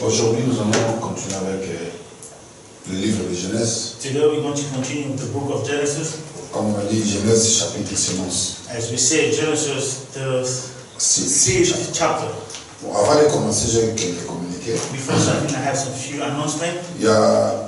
Aujourd'hui, nous allons continuer avec le livre de Genèse. Today we're going to continue with the book of Genesis. Comme on a dit, Genèse chapitre sémence. As we say, Genesis, the sixth chapter. Bon, avant de commencer, j'ai quelques communiqués. Before starting, I have some few announcements. Il y a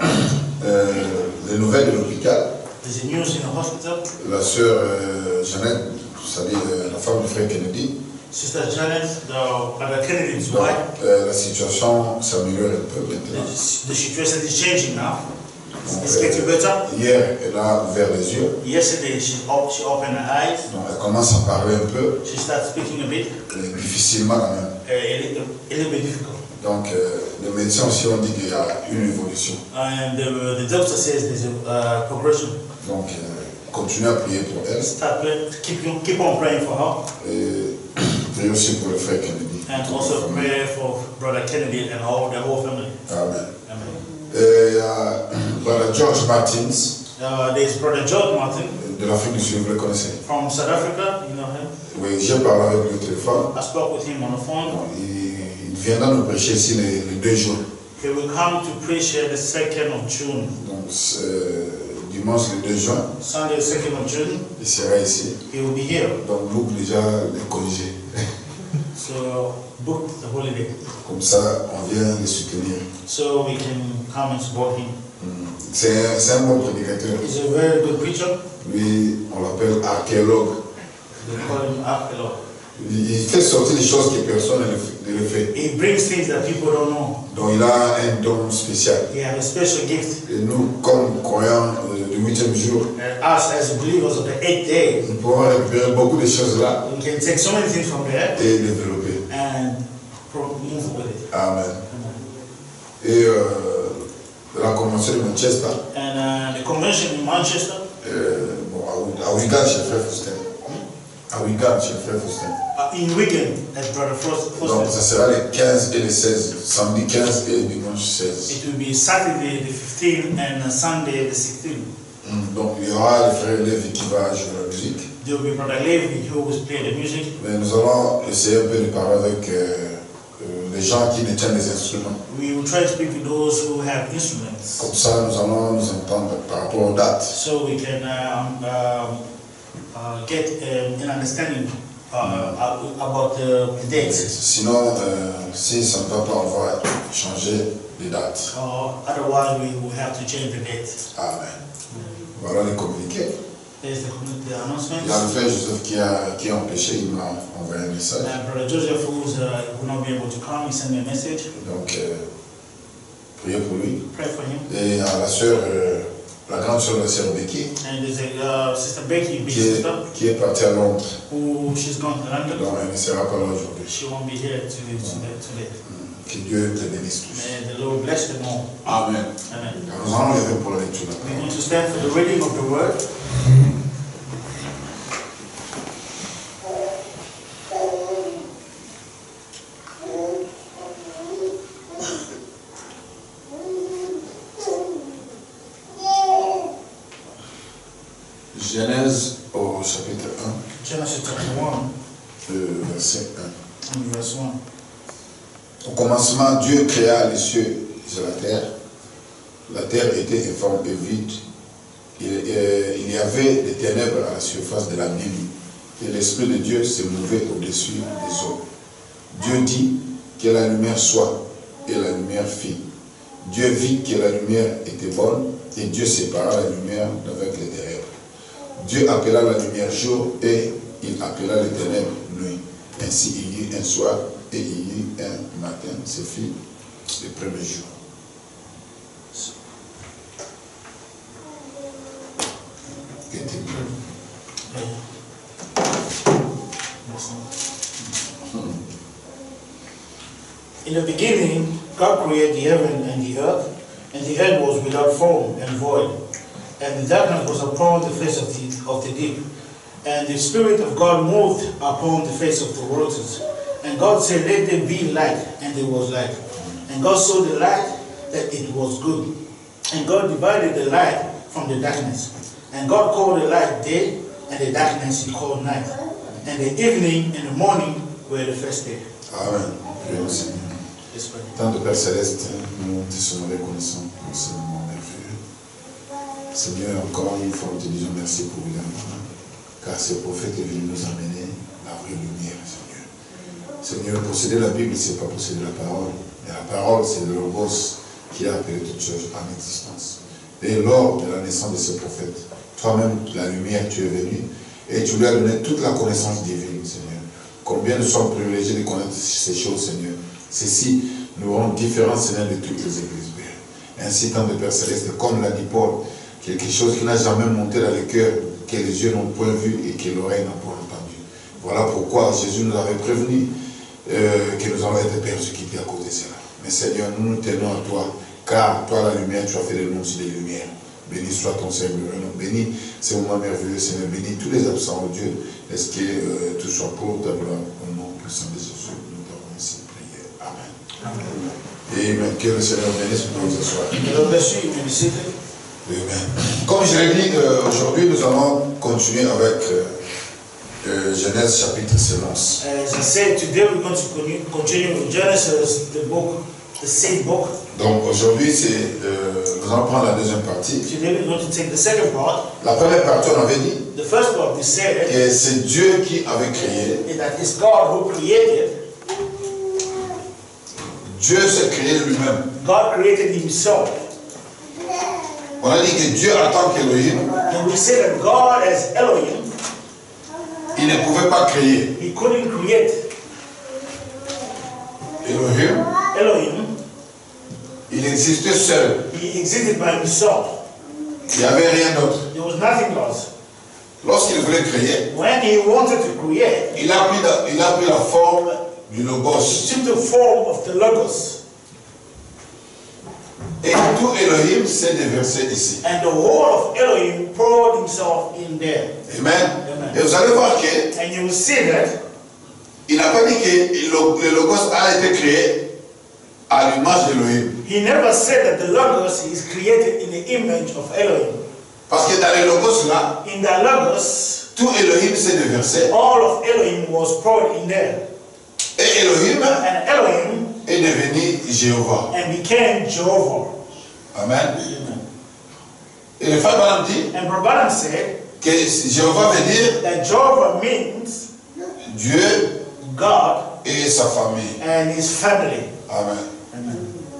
les nouvelles de l'hôpital. There's a news in the hospital. La sœur Jeannette, vous savez, la femme du frère Kennedy. Sister Janet, Brother Kennedy's wife. La situation s'améliore un peu maintenant. The situation is changing now. It's getting better. Hier, elle a ouvert les yeux. Yesterday, she opened her eyes. Donc, elle commence à parler un peu. She started speaking a bit. Difficilement quand même. A little bit difficult. Donc, les médecins aussi ont dit qu'il y a une évolution. And the doctor says there's a progression. Donc, continuez à prier pour elle. Keep on praying for her. Et priez aussi pour le frère Kennedy. And also pray for Brother Kennedy and the whole family. Amen. Amen. Et Brother George Martins. There's Brother George Martin. De l'Afrique du Sud, vous le connaissez? From South Africa, you know him. Oui, j'ai parlé avec lui au téléphone. I spoke with him on the phone. Il viendra nous prêcher ici les 2 jours. He will come to preach here the 2nd of June. Donc, dimanche le 2 juin. Sunday the 2nd of June. Il sera ici. He will be here. Donc, book déjà les congés. So, book the holiday. Comme ça, on vient les soutenir. So we can come and support him. C'est un bon prédicateur. He's a very good preacher. Lui, on l'appelle archéologue. They call him archaeologist. Il fait sortir des choses que personne ne le fait. He brings things that people don't know. Donc il a un don spécial. He has a special gift. Et nous, comme croyants du 8e jour, Us as believers of the 8th day, nous pouvons récupérer beaucoup de choses là we can take so many things from there et développer. and move with it. Amen. Et la convention de Manchester. And the convention in Manchester. Bon, à Wigan chez Frère Faustin. À Wigan chez Frère Faustin. In Wigan at Brother Foster. Donc ça sera les 15 et les 16, samedi 15 et dimanche 16. It will be Saturday the 15th and Sunday the 16th. Donc il y aura le frère Lévi qui va jouer la musique. There will be Brother Levi who will play the music. Mais nous allons essayer un peu de parler avec les gens qui détiennent les instruments. We will try to speak to those who have instruments. Comme ça, nous allons nous entendre par rapport aux dates. So we can get an understanding about the dates. Sinon, si ça ne va pas, on va changer les dates. Otherwise, we will have to change the dates. Amen. Voilà les communiqués. There's the announcements. Il y a le frère Joseph qui est empêché, il m'a envoyé un message. Brother Joseph, who will not be able to come, he sent me a message. Donc, priez pour lui. Pray for him. Et à la sœur, la grande sœur de la sœur Becky, And there's a Sister Becky, big sister, qui est partie à Londres. who she's gone to London. Donc, elle ne sera pas là aujourd'hui. She won't be here today. Que Dieu te bénisse tous. May the Lord bless them all. Amen. Amen. Nous allons lever pour la lecture. We're going to stand for the reading of the word. Genèse au chapitre 1, Genesis chapter 1, verset 1. and verse 1. Au commencement, Dieu créa les cieux et la terre. La terre était informe et vide. Il y avait des ténèbres à la surface de la nuit. Et l'Esprit de Dieu se mouvait au-dessus des eaux. Dieu dit que la lumière soit, et la lumière fit. Dieu vit que la lumière était bonne, et Dieu sépara la lumière d'avec les ténèbres. Dieu appela la lumière jour, et il appela les ténèbres nuit. Ainsi il y eut un soir, et il y eut un matin. Ce fut le premier jour. In the beginning, God created the heaven and the earth was without form and void, and the darkness was upon the face of the deep, and the Spirit of God moved upon the face of the waters. And God said, "Let there be light," and there was light. And God saw the light that it was good. And God divided the light from the darkness. And God called the light day, and the darkness He called night. And the evening and the morning were the first day. Amen. Tant de Père Céleste, nous te sommes reconnaissants pour ce moment merveilleux. Seigneur, encore une fois, nous te disons merci pour William, car ce prophète est venu nous amener la vraie lumière, Seigneur. Seigneur, posséder la Bible, ce n'est pas posséder la parole. Mais la parole, c'est le Logos qui a appelé toutes choses en existence. Et lors de la naissance de ce prophète, toi-même, la lumière, tu es venu et tu lui as donné toute la connaissance divine, Seigneur. Combien nous sommes privilégiés de connaître ces choses, Seigneur. Ceci nous rend différents, Seigneur, de toutes les églises. Ainsi, tant de Père Céleste, comme l'a dit Paul, quelque chose qui n'a jamais monté dans le cœur, que les yeux n'ont point vu et que l'oreille n'a point entendu. Voilà pourquoi Jésus nous avait prévenu que nous allons être persécutés à cause de cela. Mais Seigneur, nous nous tenons à toi, car toi, la lumière, tu as fait de nous aussi des lumières. Béni soit ton Seigneur, béni ces moments merveilleux, Seigneur, béni tous les absents, oh Dieu. Est-ce que tout soit pour ta gloire, au nom puissant de Jésus, nous t'avons ainsi prié. Amen. Amen. Que le Seigneur bénisse pour nous ce soir. Amen. Comme je l'ai dit, aujourd'hui, nous allons continuer avec Genèse chapitre 11. As I said, today we're going to continue with Genesis, the book, the same book. Donc aujourd'hui, nous allons prendre la deuxième partie. Today we're going to take the second part. La première partie, on avait dit. The first part, we said. Et c'est Dieu qui avait créé. And that is God who created. Dieu s'est créé lui-même. God created himself. On a dit que Dieu en tant qu'Elohim. And we said that God as Elohim. Il ne pouvait pas créer. He couldn't create. Elohim. Il existait seul. He existed by himself. Il n'y avait rien d'autre. There was nothing else. Lorsqu'il voulait créer, when he wanted to create, il a pris la forme du Logos. He took the form of the Logos. Et tout Elohim s'est déversé ici. And the whole of Elohim poured himself in there. Amen. Amen. Et vous allez voir que and you will see that il n'a pas dit que le Logos a été créé à l'image d'Elohim. He never said that the Logos is created in the image of Elohim. Parce que dans le Logos là, in the Logos, tout Elohim s'est déversé. All of Elohim was poured in there. Et Elohim and Elohim est devenu Jéhovah. And became Jehovah. Amen. Et le frère Branham dit and Branham said que Jéhovah veut dire that Jehovah means Dieu, God, et sa famille. And his family. Amen. Amen.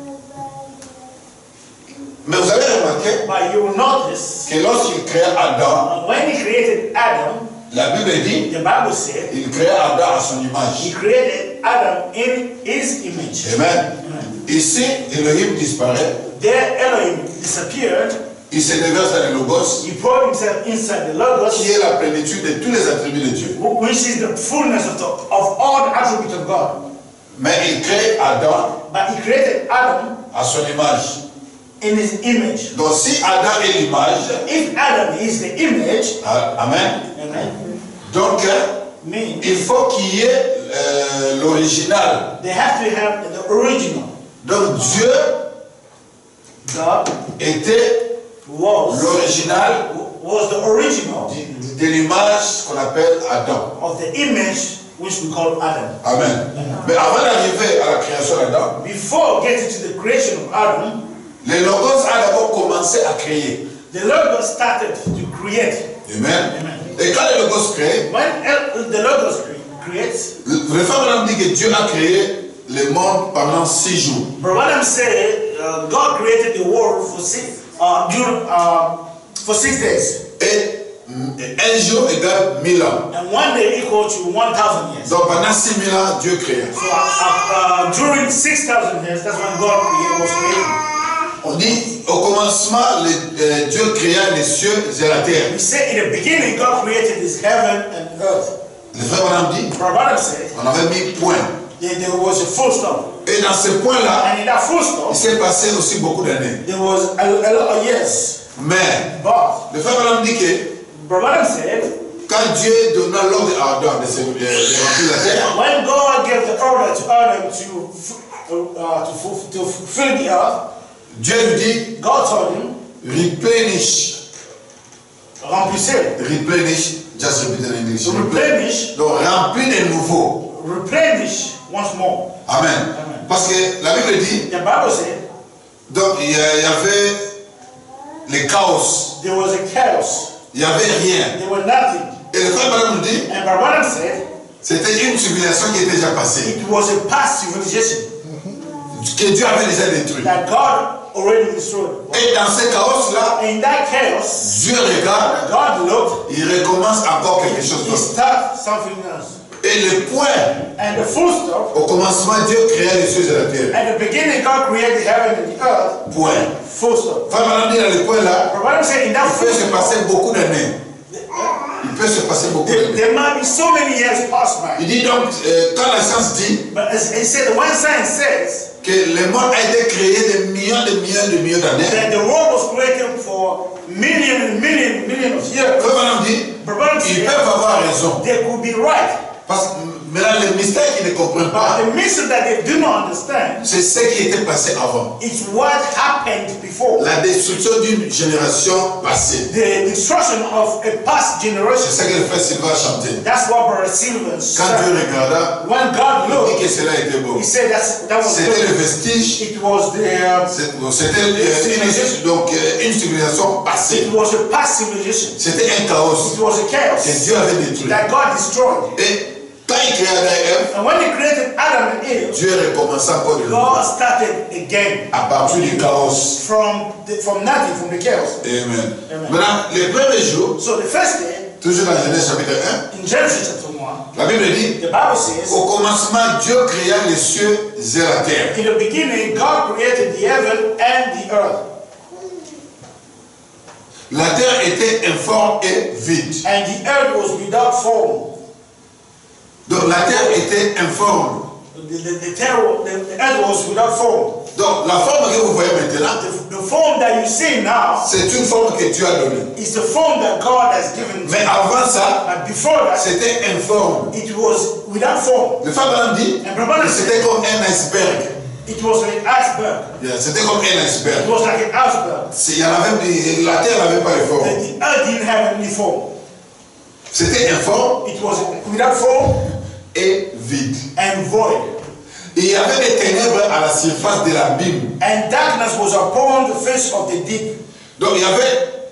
Mais vous allez remarquer But you will notice que lorsqu'il créa Adam, when he created Adam, la Bible dit the Bible said il créa Adam à son image. He created Adam in his image. Amen. Ici, Elohim disparaît. There Elohim disappeared. Il se déverse dans le Logos. He poured himself inside the Logos. Qui est la plénitude de tous les attributs de Dieu. Which is the fullness of all the attributes of God. Mais il crée Adam. But he created Adam à son image. In his image. Donc si Adam est l'image. If Adam is the image. Amen. Amen. Donc il faut qu'il y ait l'original. They have to have the original. Donc Dieu God était l'original de l'image qu'on appelle Adam. Of the image which we call Adam. Amen. Mais avant d'arriver à la création d'Adam, before getting to the creation of Adam, le Logos a d'abord commencé à créer. The Logos started to create. Amen. Amen. Et quand le Logos crée, when the Logos creates, le frère dit que Dieu a créé le monde pendant 6 jours. Branham said God created the world for 6 days. Et un jour égale 1000 ans. And one day equal to 1000 years. Donc pendant 6000 ans, Dieu créa. So during 6000 years, that's when God was created. On dit au commencement, Dieu créa les cieux et la terre. We say in the beginning God created this heaven and earth. Le frère Branham dit, on avait mis point. There was a full stop. Et dans ce point-là, and in that full stop, il s'est passé aussi beaucoup d'années. There was a lot of years. Mais but le frère Branham dit que Branham said, quand Dieu donna l'ordre à Adam de remplir la terre, when God gave the order to Adam to fill the earth, Dieu lui dit, God told him, replenish. Remplissez. Replenish. Just repeat in English. Replenish. Donc remplis de nouveau. Replenish once more. Amen. Amen. Parce que la Bible dit, The Bible said, donc il y avait le chaos. there was a chaos. Il n'y avait rien. There was nothing. Et le frère Branham nous dit, And Branham said, c'était une civilisation qui était déjà passée. it was a past civilization Que Dieu avait déjà détruit. that God already destroyed. Et dans ce chaos-là, In that chaos, Dieu regarde, God looked, il recommence encore quelque chose He d'autre. started something else. Et le point, And the full stop, au commencement, Dieu créa les cieux et la terre. at the beginning, God created the heaven and the earth. Point. Full stop. Frère Branham dit dans le point là, Branham said, in il that peut full se stop, passer beaucoup d'années. Il peut se passer beaucoup d'années. there might be so many years passed by. Il dit donc, quand la science dit But as he said, when science says que le monde a été créé de millions d'années, that the world was created for millions of years, Frère Branham dit, Branham ils said peuvent avoir raison. they could be right. Parce que maintenant, le mystère qu'ils ne comprennent pas, But the mystery that they do not understand c'est ce qui était passé avant. is what happened before. La destruction d'une génération passée. The destruction of a past C'est generation. ça que le frère Sylvain a chanté. That's what Brother Silver Quand Dieu said. regarda, When God il dit looked, que cela était beau. He said that was C'était le good. vestige, It was c'était une civilisation passée. it was a past civilization. C'était un chaos It was a que chaos Dieu avait détruit. that God destroyed. Et quand il créa Adam et Ève, And when He created Adam and Eve, Dieu recommença encore de nouveau. God started again À partir du chaos. from nothing, from the chaos. Amen. Amen. Maintenant, le premier jour, So the first day, toujours dans Genèse chapitre 1, in Genesis chapter 1, la Bible dit, the Bible says, au commencement, Dieu créa les cieux et la terre. in the beginning, God created the heaven and the earth. La terre était informe et vide. And the earth was without form. Donc la terre était informe. The earth was without form. Donc la forme que vous voyez maintenant, The form that you see now c'est une forme que Dieu a donnée. is the form that God has given. Mais avant ça, But before that, c'était informe. it was without form. Le frère Branham dit que c'était comme un iceberg. It was like an iceberg. Yeah, c'était comme un iceberg. It was like an iceberg. Il y en avait, la terre n'avait pas de forme. The earth didn't have any form. C'était informe It was without form et vide. and void. Il y avait des ténèbres à la surface de l'abîme. And darkness was upon the face of the deep. Donc il y avait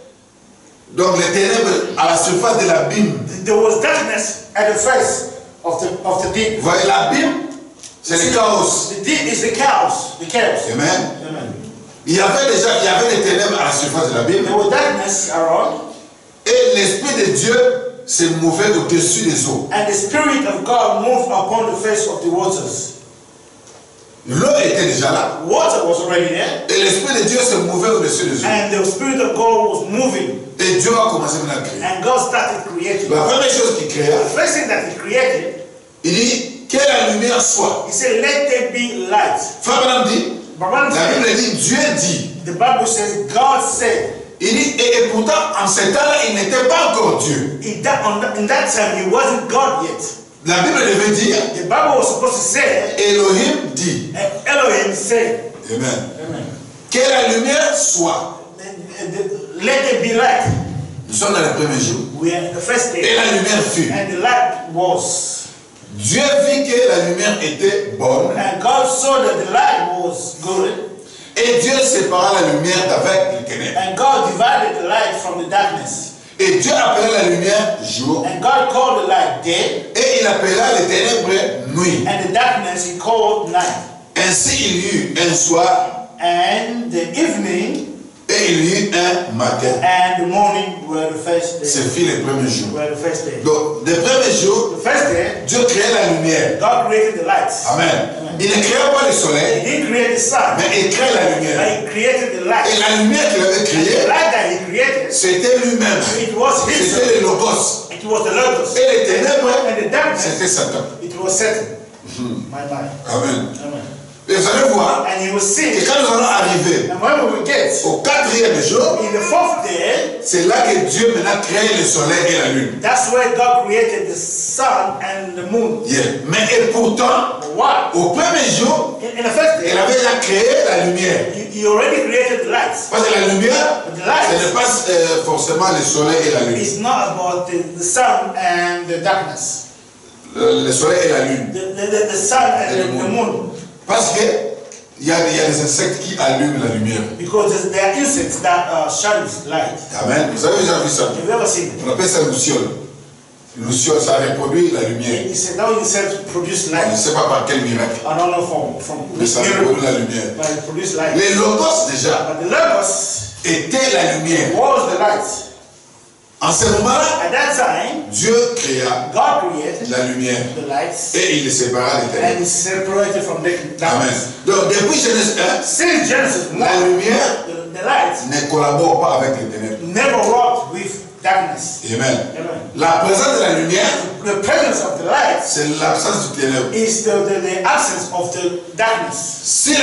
les ténèbres à la surface de l'abîme. There was darkness at the face of the deep. Vous voyez, l'abîme, c'est le chaos. The deep is the chaos. The chaos. Amen. Amen. Il y avait des ténèbres à la surface de l'abîme. There was darkness around. Et l'Esprit de Dieu se mouvait au-dessus des eaux. And the Spirit of God moved upon the face of the waters. L'eau était déjà là. Water was already there. Et l'Esprit de Dieu se mouvait au-dessus des eaux. And the Spirit of God was moving. Et Dieu a commencé à créer. And God started creating. La première chose qu'il créa, The first thing that He created, il dit que la lumière soit. He said, let there be light. Frère Branham dit, Branham la said, Bible dit, Dieu dit. the Bible says, God said. Il dit, et pourtant, en ce temps-là, il n'était pas encore Dieu. In that time, He wasn't God yet. La Bible devait dire, The Bible was supposed to say, Elohim dit. and Elohim said, Amen. Amen. Que la lumière soit. Let there be light. Nous sommes dans le premier jour. We are in the first Et day. la lumière fut. And the light was. Dieu vit que la lumière était bonne. And God saw that the light was good. Et Dieu sépara la lumière d'avec les ténèbres. And God divided the light from the darkness. Et Dieu appela la lumière jour. And God called the light day. Et il appela les ténèbres nuit. And the darkness He called night. Ainsi il y eut un soir. And the evening Et il y eut un matin. and the morning were the first day. Ce fut le premier jour. Were the first day. Donc, le premier jour, The first day, Dieu créa la lumière. God created the lights. Amen. Il ne créa pas le He soleil, didn't create the sun, mais il crée la but lumière. He created the light. Et la lumière qu'il avait And the créée, light that He created, c'était lui-même. it was Himself. C'était le logos. It was the Logos. Et les ténèbres, And the darkness, c'était Satan. it was Satan. My mind. Amen. Amen. Et vous allez voir And you will que see, quand nous allons arriver and when we will get au quatrième jour, in the fourth day, c'est là que Dieu maintenant crée le soleil et la lune. that's where God created the sun and the moon. Yeah. Mais et pourtant, Why? au premier jour, In the first il day, avait déjà créé la lumière. He already created the lights. Parce que la lumière, The light ce n'est pas forcément le soleil et la lune. is not about the sun and the darkness. le soleil et la lune. The sun and the moon. Parce que il y a des insectes qui allument la lumière. Because there are insects that shine light. Amen. Vous avez déjà vu ça? Have you ever seen it? On appelle ça luciole. Luciole, ça reproduit la lumière. Now insects produce light. On ne sait pas par quel miracle. I don't know from Mais ça reproduit la lumière. But it produce light. Les logos déjà But the logos étaient la lumière. was the light. En ce moment-là, At that time, Dieu créa God created la lumière the lights et il les sépara des ténèbres. and he separated from the Amen. darkness. Donc depuis Genèse 1, Since Genesis 1, la lumière the light ne collabore pas avec les ténèbres. never worked with darkness. Amen. Amen. La présence de la lumière, The presence of the light c'est l'absence du ténèbre. is the absence of the darkness. Si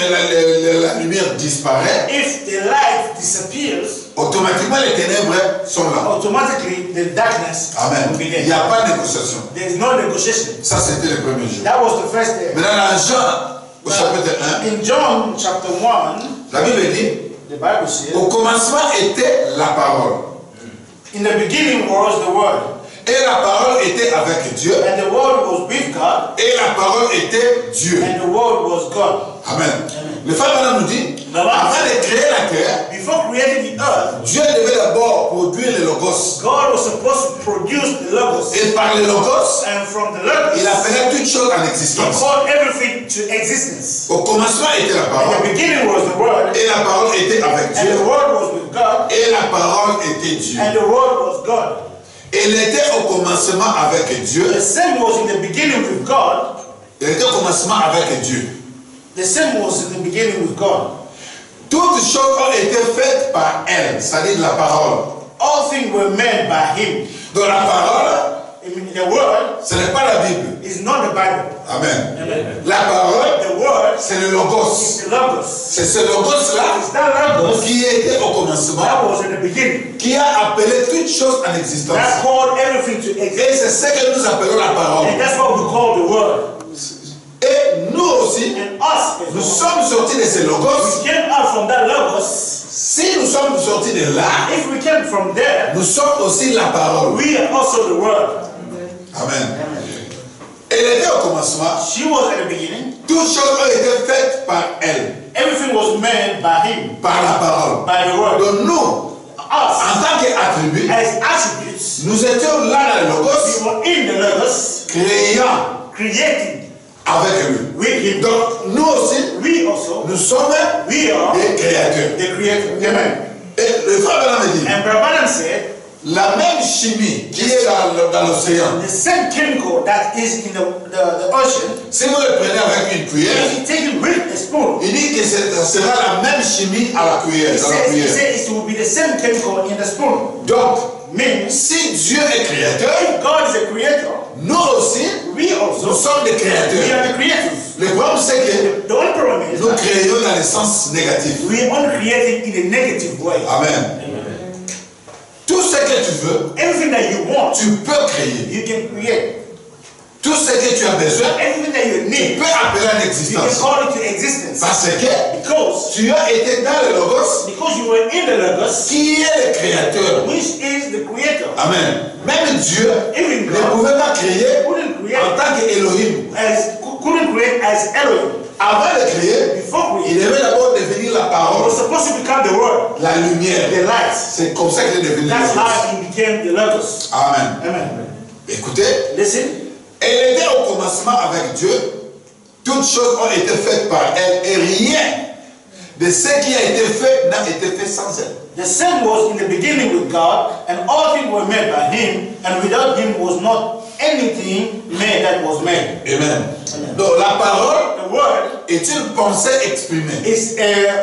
la lumière disparaît, If the light disappears, automatiquement les ténèbres sont là. automatically the darkness Amen. will be Il there. n'y a pas de négociation. There is no negotiation. Ça, c'était le premier jour. That was the first day. Maintenant, dans Jean, au chapitre 1, In John chapter 1, la Bible dit, the Bible says, au commencement était la parole. in the beginning was the Word, Et la parole était avec Dieu. and the Word was with God, Et la parole était Dieu. and the Word was God. Amen. Le frère Branham nous dit, avant de créer la terre, Before creating the earth, Dieu devait d'abord produire le logos. God was supposed to produce the Logos, Et par le logos, and from the Logos, il appelait toutes choses en He existence. called everything to existence. Au commencement était la In parole. the beginning was the Word, Et la parole était avec and Dieu. the Word was with God, Et la parole était Dieu. and the Word was God. Il était au commencement avec Dieu. The same was in the beginning with God. Il était au commencement avec Dieu. The same was in the beginning with God. Toutes choses ont été faites par elle, c'est-à-dire la parole. All things were made by Him. Donc la parole, I mean, the Word ce n'est pas la Bible. is not the Bible. Amen. Amen. La parole, The Word c'est le logos. is the Logos. C'est ce logos-là It's that Logos qui était au commencement, that was in the beginning. qui a appelé toutes choses en existence. That called everything to Et exist. c'est ce que nous appelons la parole. And that's what we call the Word. Et nous aussi, And us, nous as sommes sortis de ces logos. we came out from that Logos. Si nous sommes sortis de là, If we came from there, nous sommes aussi la parole. we are also the Word. Amen. Elle était au commencement. She was at the beginning. Toutes choses ont été faites par elle, Everything was made by Him, par la parole. by the Word. Donc nous, Us, en tant qu'attributs, as attributes, nous étions là dans le we logos, were in the Logos, créant creating avec lui. with Him. Donc nous aussi, We also, nous sommes we are des créateurs. the Creator. Amen. Et le frère Branham dit, And Brahman said, la même chimie qui est dans l'océan, the same chemical that is in the ocean, si vous le prenez avec une cuillère, if you take it with a spoon, il dit que ça sera la même chimie à la cuillère. he Dans la says cuillère. it will be the same chemical in the spoon. Donc, Means, si Dieu est créateur, if God is a creator, nous aussi, we nous also, sommes des we créateurs. are the creators. Le problème, c'est que The only problem is nous that créons dans le sens négatif. we are only creating in a negative way. Amen. Tout ce que tu veux, Everything that you want, tu peux créer. you can create. Tout ce que tu as besoin, Everything that you tu need, peux appeler en you can existence. call it to existence. Parce que Because tu as été dans le logos you were in the Logos, qui est le créateur. which is the creator. Amen. Même Dieu Even ne God pouvait pas créer couldn't en create tant qu'Élohim. couldn't create as Elohim. Avant de créer, Before il creation, devait d'abord devenir la he parole, was supposed to become the Word, la lumière. the light. C'est comme ça qu'il est devenu le That's logos. how he became the Logos. Amen. Amen. Écoutez, Listen, elle était au commencement avec Dieu. Toutes choses ont été faites par elle et rien de ce qui a été fait n'a été fait sans elle. the same was in the beginning with God, and all things were made by Him, and without Him was not anything made that was made. Amen. Amen. Donc la parole The Word est une pensée exprimée. is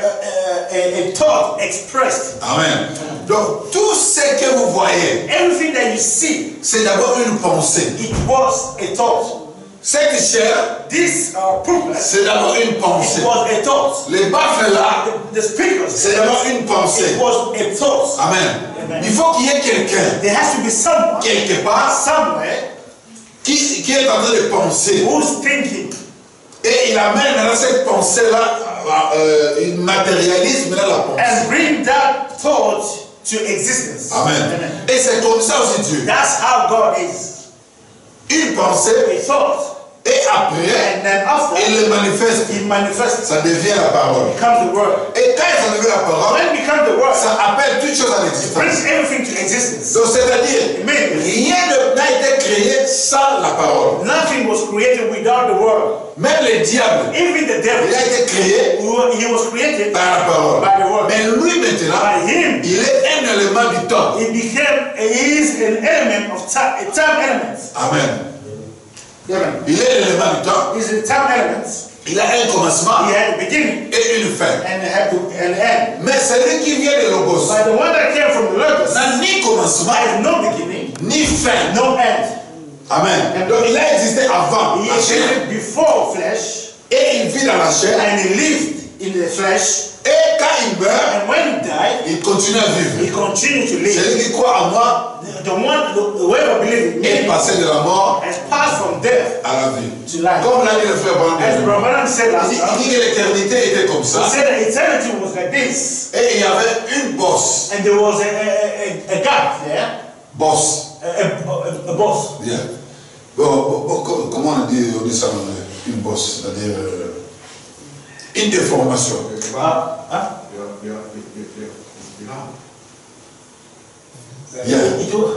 a thought expressed. Amen. Donc tout ce que vous voyez, Everything that you see, c'est d'abord une pensée. it was a thought. Cette chair, This pulpit, c'est d'abord une it pensée. was a thought. Les baffles là, The speakers, c'est d'abord une pensée. it was a thought. Amen. Amen. Il faut qu'il y ait quelqu'un, There has to be someone, quelque part, somewhere, qui est en train de penser. who's thinking. Et il amène maintenant cette pensée-là, il matérialise maintenant la pensée. And bring that thought to existence. Amen. Et c'est comme ça aussi Dieu. That's how God is. une pensée, a thought, et après, and then after, il le manifeste. it manifests, Ça devient la parole. becomes the word. Et quand ils ont levé la parole, When it becomes the word, ça appelle toute chose à it l'existence. brings everything to existence. Donc c'est-à-dire, Amen. rien n'a été créé sans la parole. Nothing was created without the word. Même le diable, Even the il devil, a été créé he was created par la parole. by the word. Mais lui maintenant, By him, il est un élément du temps. he is an element of time, a time element. Amen. Amen. Il est l'élément du temps. He's a time element. Il a un commencement He had a beginning et une fin. and an end. Mais celui qui vient de Logos But the one that came from the Logos n'a ni commencement, has no beginning, ni fin. no end. Amen. Donc il a existé avant He la chair. existed before flesh, Et il vit dans la chair. and he lived in the flesh. Et quand il meurt, And when he died, il continue à vivre. he continued to live. Celui qui croit en moi The way of believing est passé de la mort has passed from death à la vie. to life. Comme l'a dit le frère As Branham. Brother said last Il time, dit que l'éternité était comme he ça. said that eternity was like this, Et il y avait une bosse. and there was a gap there, Bosse. a boss. Bien. Bon, comment on dit ça en anglais? Une bosse, c'est-à-dire une déformation. Yeah. It was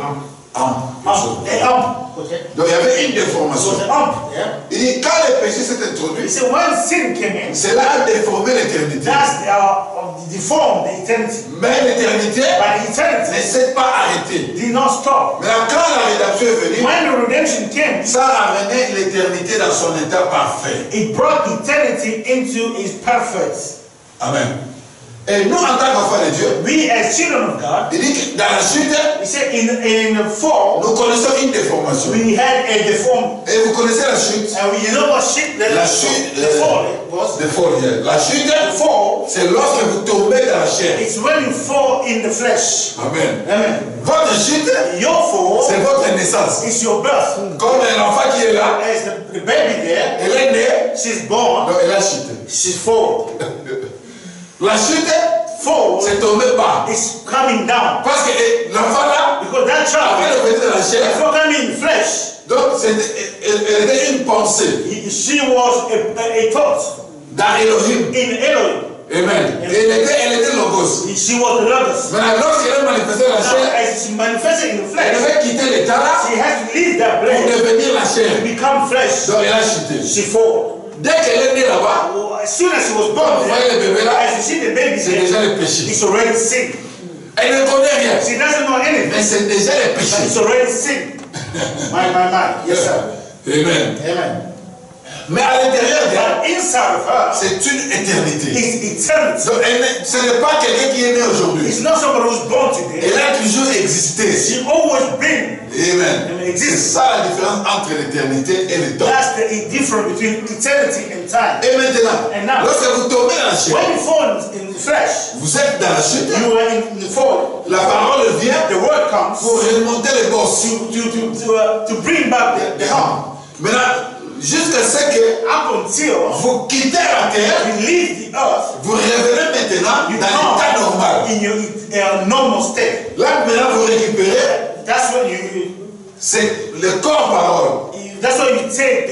okay. Donc il y avait une It déformation. was an there. Il dit quand le péché s'est introduit, He said when sin came in, cela a déformé l'éternité. that's deformed the eternity. Mais l'éternité But the ne eternity s'est pas arrêtée. did not stop. Maintenant quand la rédemption est venue, When the redemption came, ça a amené l'éternité dans son état parfait. it brought eternity into its perfect. Amen. Et nous en tant qu'enfants de Dieu, We as children of God, il dit que dans la chute, he said in the fall, nous connaissons une déformation. we had a deformed, Et vous connaissez la chute. and you know what shit La the chute, fall was? La chute, The fall, c'est lorsque vous tombez dans la chair. it's when you fall in the flesh. Amen. Amen. Votre chute, Your fall c'est votre naissance. is your birth. Comme l'enfant qui est là, As the baby there, elle est née, she's born, donc elle a chuté. she's fall. La chute, Fall c'est tombé bas. is coming down. Parce que l'enfant là, Because that avant child, de venir dans la chair, before coming in flesh, donc elle était une pensée she was a thought dans Elohim. in Elohim. Amen. Et elle était logos. She was the Logos. Maintenant, lorsqu'elle est manifestée dans la Now, chair, as she manifested in the elle flesh, devait quitter l'état là she has to leave that pour place devenir la to chair. become flesh. Donc elle a chuté. She fall. Dès qu'elle est née là-bas, As soon as she was quand born, vous voyez le bébé là, as you see the baby c'est there, déjà le péché. it's already sin. Elle ne connaît rien, She doesn't know anything, mais c'est déjà le but péché. it's already sin. My. Yes, sir. Amen. Amen. Mais à l'intérieur d'elle, But inside of her c'est une éternité. is eternity. Donc, ce n'est pas quelqu'un qui est né aujourd'hui. It's not somebody who's born today. Elle a toujours existé. She always been. Amen. It C'est exists. ça la différence entre l'éternité et le temps. That's the difference between eternity and time. Et maintenant, And now, lorsque vous tombez dans la chair, when you fall in the flesh, vous êtes dans la chute, you are in the fall. la parole vient The word comes pour remonter les bosses. to bring back the harm. Maintenant, jusqu'à ce que Up until vous quittez la terre, you leave the earth, vous revenez maintenant you dans l'état normal. come in your normal state. Là, maintenant, vous récupérez, That's when c'est le corps parole. that's when you take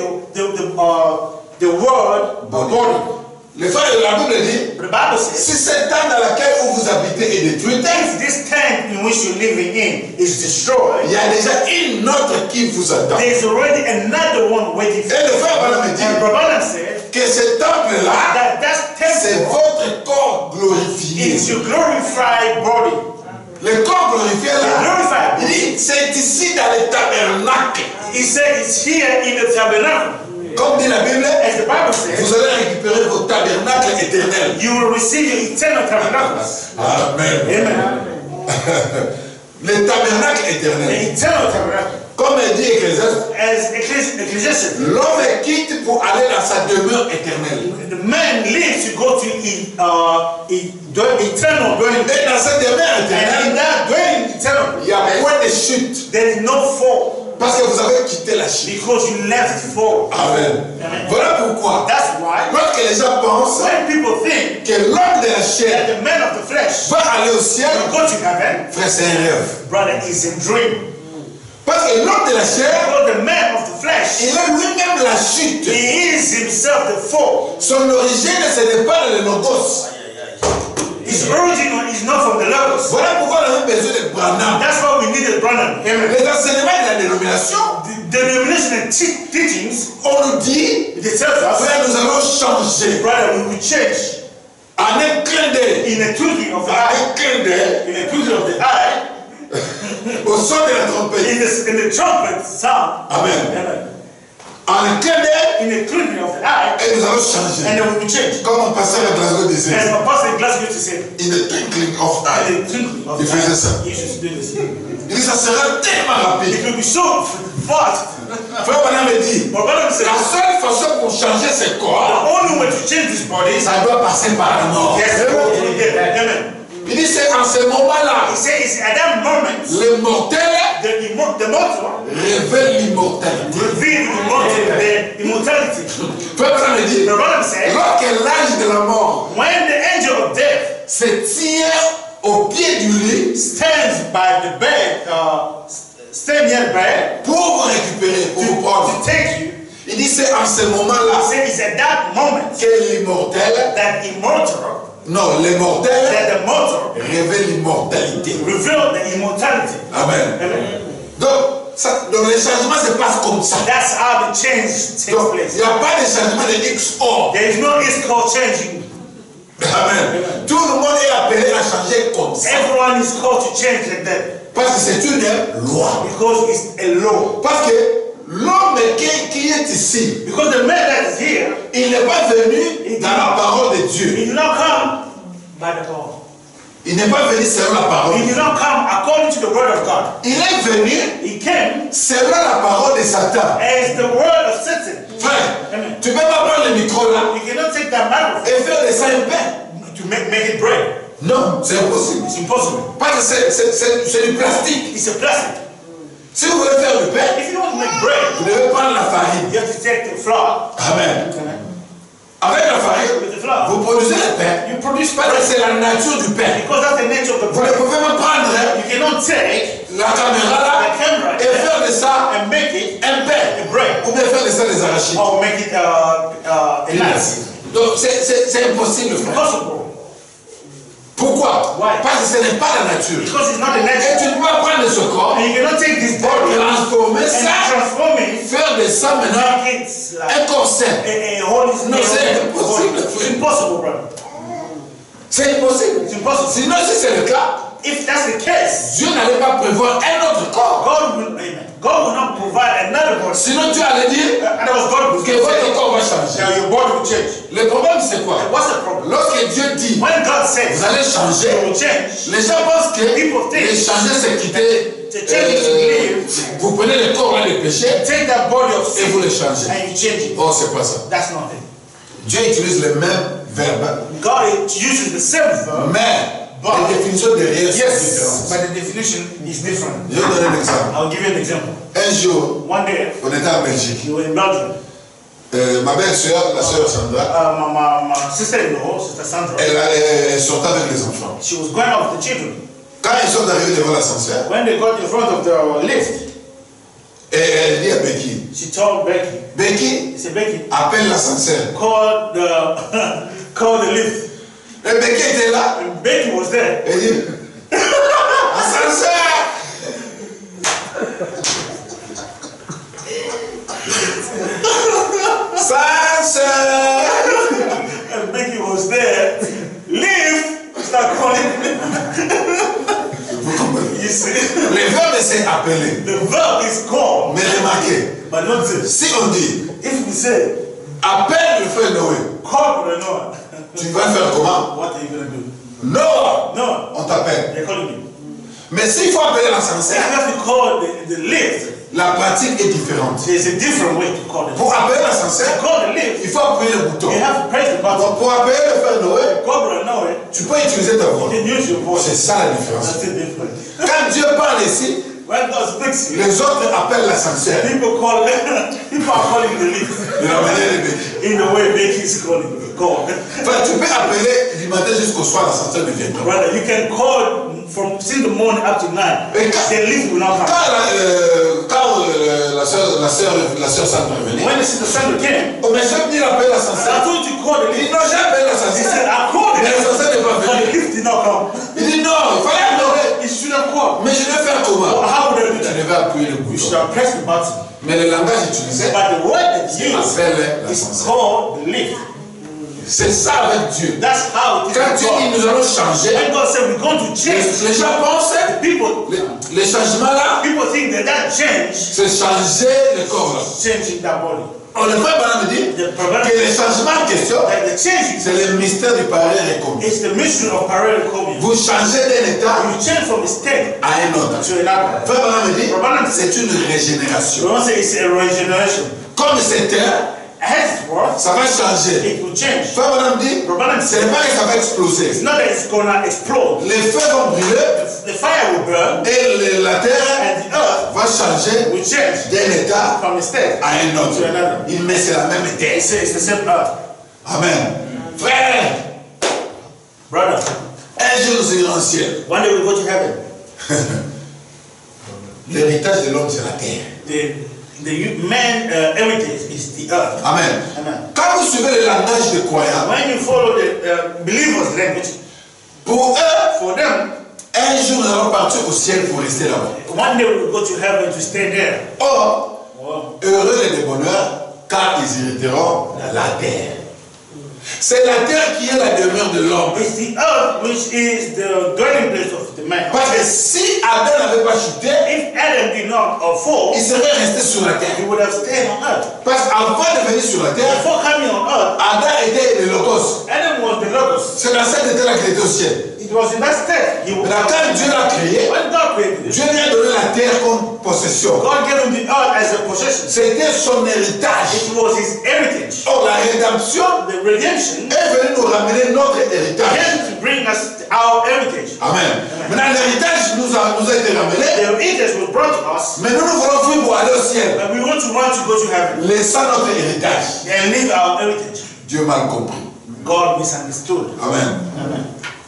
the word body. Le frère de la Bible dit, The Bible says, si cette tente dans laquelle vous habitez est détruite, if this tent in which you're living in is destroyed, il y a déjà une autre qui vous attend. there's already another one waiting for Et le you. frère Branham And dit Brother said que ce temple-là, that c'est temple votre corps glorifié. is your glorified body. Le corps glorifié là, Glorified il body. dit, c'est ici dans le tabernacle. He said it's here in the tabernacle. Comme dit la Bible, As the Bible says, vous allez récupérer vos tabernacles éternels. you will receive your eternal tabernacles. Amen. Amen. Le tabernacle The éternel. eternal tabernacle. Comme dit Ecclésiaste, As Ecclesiastes, l'homme quitte pour aller dans sa demeure éternelle. the man lives to go to eternal dwelling. Et dans cette demeure And in éternelle, that dwelling eternal, il y a point de chute. there is no fall Parce que vous avez quitté la chute. because you left fall. Amen. Amen. Voilà pourquoi, That's why lorsque les gens pensent when people think que l'homme de la that chair the man of the flesh va aller au ciel, will go to heaven, frère, c'est un rêve. brother, is a dream. Parce que l'homme de la chair Because the man of the flesh. Il est lui-même la chute. He is himself the fall. Son origine, ce n'est pas le logos. His origin is not from the logos. Voilà pourquoi on a besoin de Branham. That's why we needed Branham. Les enseignements de la dénomination, The denomination and teachings, on nous dit, it tells us, frère, nous allons changer. brother, we will change. En un clin d'œil. In a twinkling of the En eye. un clin d'œil. In a twinkling of the eye. Au son de la trompette. In the trumpet sound. Amen. Amen. En un clin d'œil. In a twinkling of the eye. Et nous allons changer. And then we will change. Comme mon pasteur à Glasgow disait. As my pastor in Glasgow used to say. In the twinkling of eye. In a twinkling of Il the eye. faisait ça. He used to do this. Il dit ça sera tellement rapide. It will be so fast. Frère Branham me dit, But Branham said, la seule façon pour changer ce the corps, only way to change this body is ça doit passer par la mort. yes, go through death. Amen. Il dit c'est en ce moment-là, He says at that moment, les mortels the mortal révèlent l'immortalité. revealed the immortality. Frère Branham me dit, But Branham said, lorsque l'âge de la mort when the angel of death se tient au pied du lit stands by the bed, stand near the bed pour vous récupérer, pour vous prendre, to take you, il dit c'est en ce he moment-là said it's at that moment que l'immortel, that immortal, non, les mortels that the mortal révèlent l'immortalité. revealed the immortality. Amen. Amen. Donc les changements se passent comme ça. That's how the change takes Donc, il place. n'y a pas de changement de XOR. There is no is-called changing. Amen. Tout le monde est appelé à changer comme ça. Everyone is called to change like that Parce que c'est une loi. because it's a law. Parce que l'homme qui est ici, Because the man that is here, il n'est pas venu dans la parole de Dieu. he did not come by the law. Il n'est pas venu selon la parole. He did not come according to the word of God. Il est venu He came selon la parole de Satan. as the word of Satan. Frère, Amen. tu ne peux pas prendre le micro là You cannot take that microphone et faire de ça un pain. to make it bread. Non, c'est impossible. It's impossible. Parce que c'est du plastique. It's a plastic. Si vous voulez faire du pain, If you want to make bread, vous devez prendre la farine. you have to take the flour. Amen. Amen. Avec la farine, With the flour, vous produisez le pain. you produce Parce que bread c'est la nature du pain. because that's the nature of the Vous ne bread. pouvez pas prendre You cannot take la caméra là the camera et faire de ça and make it un pain. a bread Ou bien faire de ça des arachides. or make it a nice. Donc c'est impossible, frère. Impossible. Pourquoi? Why? Parce que ce n'est pas la nature. Because it's not the Et nature. tu ne peux pas prendre ce corps, And you cannot take this body transformer and ça, transform it, faire de ça maintenant make it un corps sain. a holy No, c'est impossible. It's impossible, brother. C'est impossible. It's impossible. Sinon, si c'est le cas, If that's the case, Dieu n'allait pas prévoir un autre corps. God will not provide another body. Sinon, Dieu allait dire And that was God will que votre corps va changer. your body will change. Le problème, c'est quoi? What's the problem? Lorsque Dieu dit, When God vous says allez you changer, will change, les gens pensent que People think les changer, c'est quitter. to change is to live. Vous prenez le corps là de péché Take that body of et vous sin le changez. and you change it. Oh, c'est pas ça. That's not it. Dieu utilise le même verbe, God uses the same verb. mais la définition derrière c'est Yes, différente. but the definition is different. Je vais donner un exemple. I'll give you an example. Un jour, One day, on était en Belgique. you were in Belgium. Ma belle-sœur, la sœur Sandra, My sister-in-law, Sister Sandra, elle sortait avec les enfants. she was going out with the children. Quand ils sont arrivés devant l'ascenseur, When they got in front of the lift, et elle dit à Becky, she told Becky, Becky, she said, Becky, appelle l'ascenseur. call the lift. Et Becky était là. And Becky was there. Elle dit, ascenseur. Ascenseur. And Becky was there. Lift, start calling. Vous comprenez? You see, Le verbe c'est appeler. the verb is call, Mais remarquez, but not this. si on dit, If we say, appelle le frère Noé, call for the Noah, tu vas faire comment? what are you going to do? Noah, No, on t'appelle. they're calling you. Mais s'il faut appeler You l'ascenseur, have to call the lift. la pratique est différente. There's a different way to call it. Pour appeler To l'ascenseur, call the lift, il faut appuyer le bouton. you have to press the button. Donc pour appeler le frère Noé, Call for the Noah, tu peux utiliser ta voix. you can use your voice. C'est ça la différence. That's the difference. Quand Dieu parle ici, When God speaks, les autres appellent l'ascenseur. people are calling the lift De la manière de Becky. in the way Becky is call. Enfin, tu peux appeler du matin jusqu'au soir l'ascenseur ne vient pas. Brother, you can call since the morning up to night, the lift will not come. Quand la sœur Sandra est venue, When the sister Sandra came, oh, mais j'ai mis l'appel à l'ascenseur. I told you to call the Il lift. n'a jamais appelé He said, l'ascenseur. I called Mais it, l'ascenseur n'est pas but venu. the lift did not come. Il dit non, il fallait appeler. He should have called. Mais je vais faire comment? How would I do Tu that? devais appuyer le You should bouton. have pressed the button. Mais le langage utilisé, But the word that's used appelle is l'ascenseur. called the lift. C'est ça avec Dieu. That's how it is Quand with Dieu dit God. nous allons changer, When God said we're going to change, les gens pensent, people les changements là, think that change c'est changer le corps là. changing that body. On le frère Branham dit The que problem les changements en question, that the change c'est le mystère du pareil récompte. is the mystery of parallel communion. Vous changez d'un état You change from a state à un autre. to another. Frère Branham dit, c'est une régénération. We want to say it's a regeneration. Comme c'était, Henceforth, ça va changer. it will change. Frère Branham dit, ce n'est pas que ça va exploser. It's not that it's gonna explode. Les feux vont brûler The fire will burn et la terre and the earth va changer will change d'un état from a state à un to autre. another. Il met c'est la même They terre. say it's the same earth. Amen. Frère, Brother, un jour nous irons au ciel. one day we'll go to heaven. L'héritage de l'homme, c'est la terre. The man heritage is the earth. Amen. Amen. Quand vous suivez le langage des croyants, When you follow the believers' language, pour eux, for them, un jour nous allons partir au ciel pour rester là-bas. one day we'll go to heaven to stay there. Or, Wow. heureux les débonneurs, car ils hériteront la terre. C'est la terre qui est la demeure de l'homme. It's the earth which is the dwelling place of the man. Parce que si Adam n'avait pas chuté, If Adam did not fall, il serait resté sur la terre. he would have stayed on earth. Parce qu'avant de venir sur la terre, Before coming on earth, Adam était le locos. Adam was the locust. C'est dans cet état-là qu'il était au ciel. It was in that state he was. Maintenant, quand Dieu l'a créé, When God created it, Dieu lui a donné la terre comme possession. God gave him the earth as a possession. C'était son héritage. It was his heritage. Or la rédemption The redemption est venue nous ramener notre héritage. came to bring us our heritage. Amen. Maintenant, l'héritage nous a été ramené, The heritage was brought to us, mais nous voulons fuir pour aller au ciel, and we want to go to heaven laissant notre héritage. and live our heritage. Dieu mal compris. God misunderstood. Amen. Amen.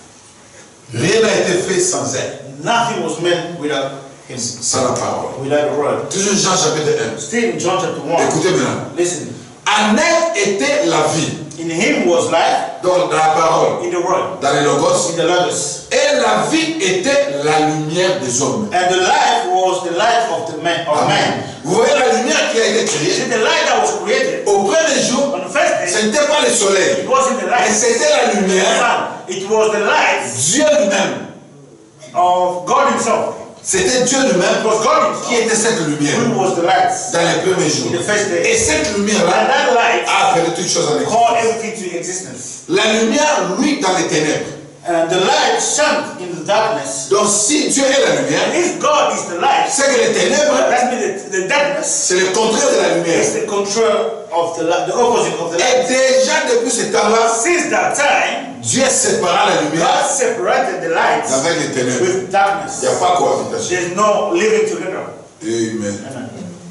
Rien n'a été fait sans elle, Nothing was made without him, sans la parole. without the word. Toujours Jean chapitre 1. Still in John chapter 1. Écoutez maintenant. Listen. En elle était la vie, In him was life, donc dans la parole, in the word, dans les logos, in the logos. et la vie était la lumière des hommes. And the life was the life of the man. Of man. Vous voyez la lumière qui a été créée. See, the light that was created Au premier jour, on the first day, ce n'était pas le soleil, it wasn't the mais light c'était la of the lumière, sun. It was the light Dieu lui-même. of God himself. C'était Dieu lui-même It was God qui himself était cette lumière who was the light dans les premiers jours. in the first day. Et cette And lumière-là that light a appelé toutes choses en called existence. everything to existence. La lumière, lui, dans les ténèbres. And the light shone in the darkness. Donc si Dieu est la lumière, And if God is the light, c'est que les ténèbres, that means the darkness c'est le contraire de la lumière. is the control of the light, the opposite of the Et light. déjà depuis ce temps-là, Since that time, Dieu sépara la God lumière separated the light avec les ténèbres. with darkness. Il n'y a pas cohabitation. There's no living together. Amen. Amen.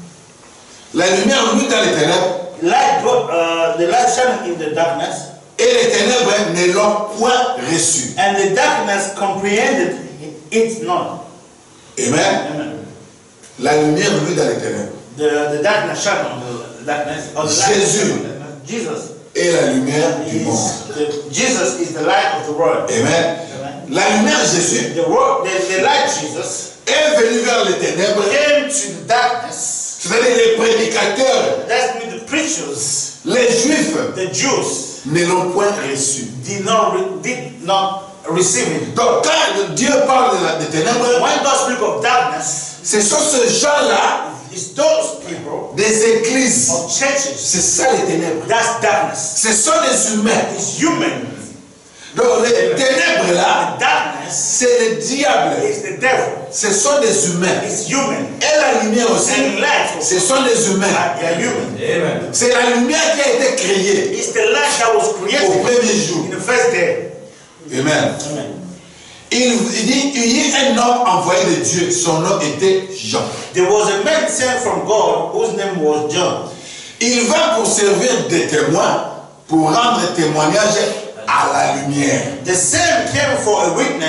La lumière, lui, dans les ténèbres, The light shining in the darkness, et les ténèbres ne l'ont point reçu. and the darkness comprehended it not. Amen. Amen. La lumière, lui, dans les ténèbres. The darkness shone on the darkness. Or the light Jésus. shone on the darkness. Jesus. Et la lumière du monde. Jesus is the light of the world. Amen. Amen. La lumière, Jésus, The light Jesus est venu vers les ténèbres. came to the darkness. C'est-à-dire les prédicateurs, That means the preachers, les juifs, the Jews, ne l'ont point reçu. did not receive it. Donc quand Dieu parle des ténèbres, When God speaks of darkness, ce sont ces gens-là, it's those people des églises. of churches. C'est ça les ténèbres. That's darkness. Ce sont des humains. It's human. Donc les ténèbres là, Darkness c'est le diable. is the devil. Ce sont des humains. It's human. Et la lumière aussi, And light ce sont des humains. they are human. Amen. C'est la lumière qui a été créée It's the light that was au created premier jour. in the first day. Amen. Amen. Il dit, il y a un homme envoyé de Dieu, son nom était Jean. There was a man sent from God whose name was John. Il va pour servir de témoin, pour rendre témoignage à la lumière. The same came for a witness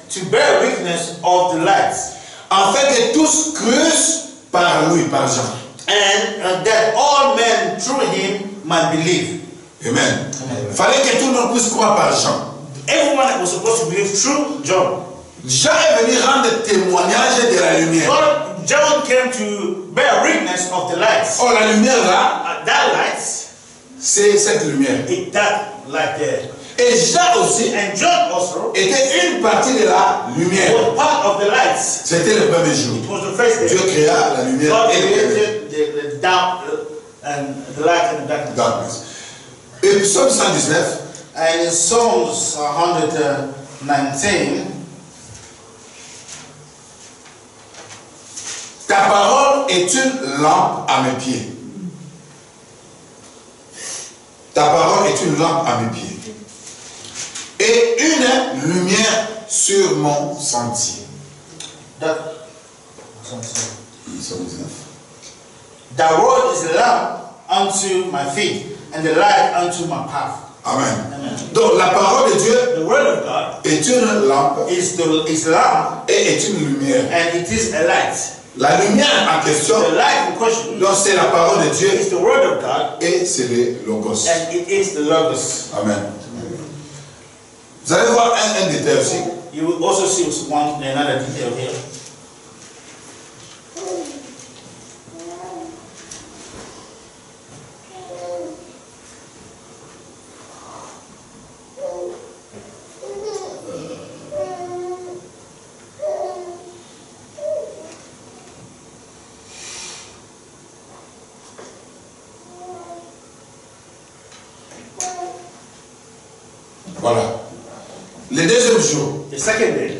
to bear witness of the lights. Afin que tous crussent par lui, par Jean. And that all men through him might believe. Amen. Fallait que tout le monde puisse croire par Jean. Everyone was supposed to believe through John. Jean est venu rendre témoignage de la lumière. But John came to bear witness of the lights. Oh, la lumière là, That lights, c'est cette lumière. that light there. Et Jean aussi And John also était une partie de la lumière. was part of the lights. C'était le premier jour. It was the first day. Dieu créa la lumière God et created the dark and the light and the darkness. darkness. Et psaume 119. And in Psalms 119, Ta parole est une lampe à mes pieds. Ta parole est une lampe à mes pieds. Et une lumière sur mon sentier. Thy Psaume 19. word is a lamp unto my feet and the light unto my path. Amen. Amen. Donc la parole de Dieu The word of God est une lampe is lamp et est une lumière. and it is a light. La lumière en question, The light in question donc c'est la parole de Dieu is the word of God et c'est le logos. and it is the logos. Amen. Vous allez voir un détail aussi. You will also see another detail here. Voilà. Le deuxième jour, The second day,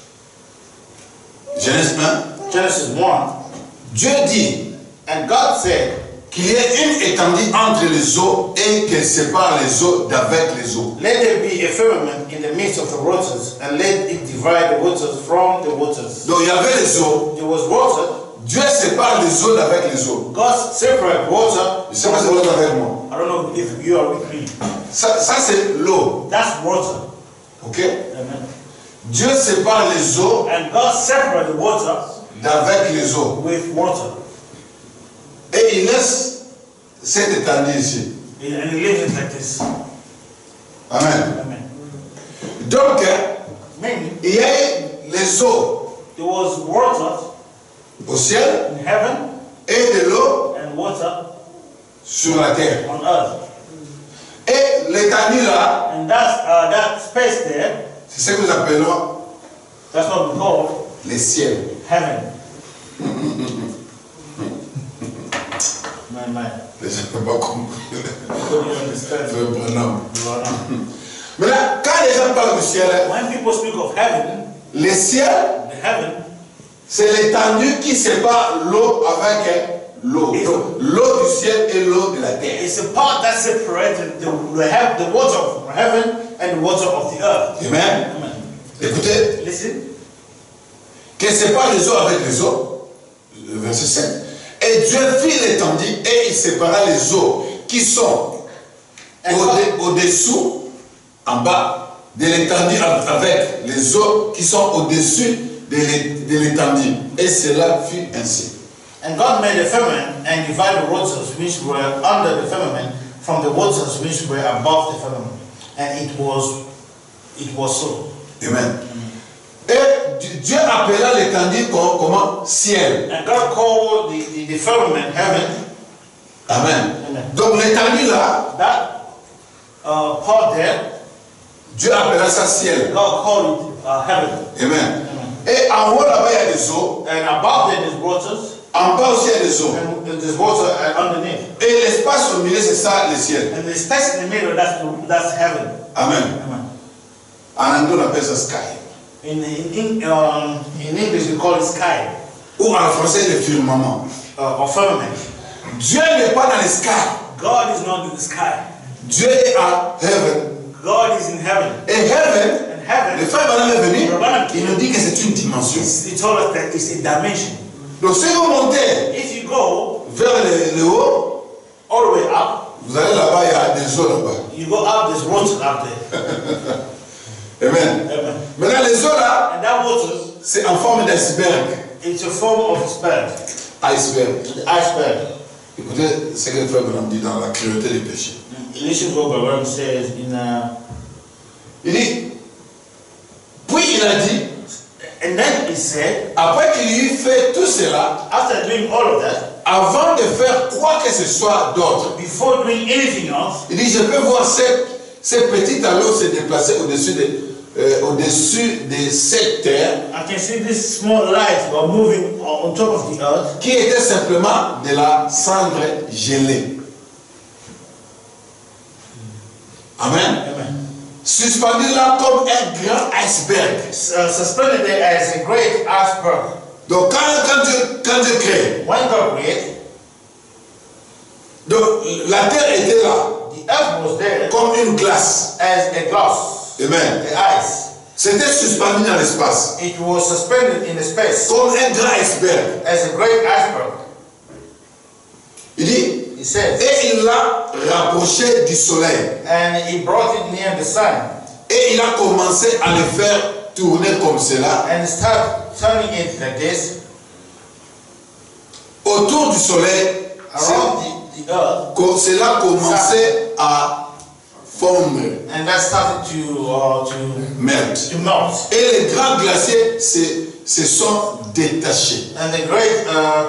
Genèse 1, Genesis 1, Dieu dit and God said, qu'il y ait une étendue entre les eaux et qu'elle sépare les eaux d'avec les eaux. let there be a firmament in the midst of the waters, and let it divide the waters from the waters. Donc il y avait les eaux. There was water. Dieu sépare les eaux d'avec les eaux. God separate water. Je ne sais pas si vous êtes avec moi. I don't know if you are with me. Ça c'est l'eau. That's water. Ok? Amen. Dieu sépare les eaux And God separate the water d'avec les eaux. with water. Et il laisse cette étendue ici. And he leaves it like this. Amen. Amen. Donc, Meaning, il y a les eaux there was water au ciel in heaven et de l'eau and water sur la terre. on earth. Et l'étendue là, And that space there, c'est ce que nous appelons that's what we call les ciels. heaven. Man. Les gens n'ont pas compris. Couldn't understand. C'est un pronom. When Maintenant, quand les gens parlent du ciel, people speak of heaven, les ciels, the heaven c'est l'étendue qui sépare l'eau avec l'eau. Donc, l'eau du ciel et l'eau de la terre. is a part that separates the water of heaven and the water of the earth. Amen. Amen. Écoutez, Listen. qui sépare les eaux avec les eaux. Verset 7. Et Dieu fit l'étendue et il sépara les eaux qui sont au-dessous, en bas de l'étendue avec les eaux qui sont au-dessus de l'étendue. Et cela fut ainsi. And God made a firmament and divided the waters which were under the firmament from the waters which were above the firmament. And it was so. Amen. Et Dieu appela l'étendue comment? Ciel. And God called the firmament heaven. Amen. Amen. Donc l'étendue là, That part there, Dieu appela ça ciel. God called it heaven. Amen. Et en haut là-bas il y a des eaux. And above there is waters. En bas aussi il y a des eaux. And there's water underneath. Et l'espace au milieu c'est ça le ciel. And the space in the middle, that's heaven. Amen. Amen. En anglais on appelle ça sky. In English we call it sky Ou en français le firmament. or firmament. Dieu n'est pas dans le sky. God is not in the sky. Dieu est à heaven. God is in heaven. Et heaven, And heaven, le frère Branham est venu, il nous dit que c'est une dimension. he told us that it's a dimension. Donc si vous montez If you go vers le haut, all the way up, vous allez là-bas, il y a des eaux là-bas. you go up, there's water up there. Amen. Amen. Maintenant les eaux là, And waters, c'est en forme d'iceberg. it's a form of iceberg. Iceberg. The iceberg. Écoutez ce que le frère Branham dit dans la cruauté du péché. Listen to what Branham says in. Il dit, puis il a dit, And then he said, après qu'il eut fait tout cela, after doing all of that, avant de faire quoi que ce soit d'autre, before doing anything else, il dit, je peux voir ces petits anneaux se déplacer au-dessus de cette terre, I can see this small light were moving on top of the earth, qui était simplement de la cendre gelée. Amen. Amen. Suspendu là comme un grand iceberg. Suspended there as a great iceberg. Donc quand Dieu crée, When God created, donc la terre était là the earth was there comme une glace. as a glass, Amen. the ice. C'était suspendu dans l'espace It was suspended in the space comme un grand iceberg. as a great iceberg. Il dit, He says, et il l'a rapproché du soleil. and he brought it near the sun Et il a commencé à le faire tourner comme cela and started turning it like this autour du soleil. around the earth, Cela commençait à fondre, and that started to melt. melt. Et les grands glaciers se sont détachés. And the great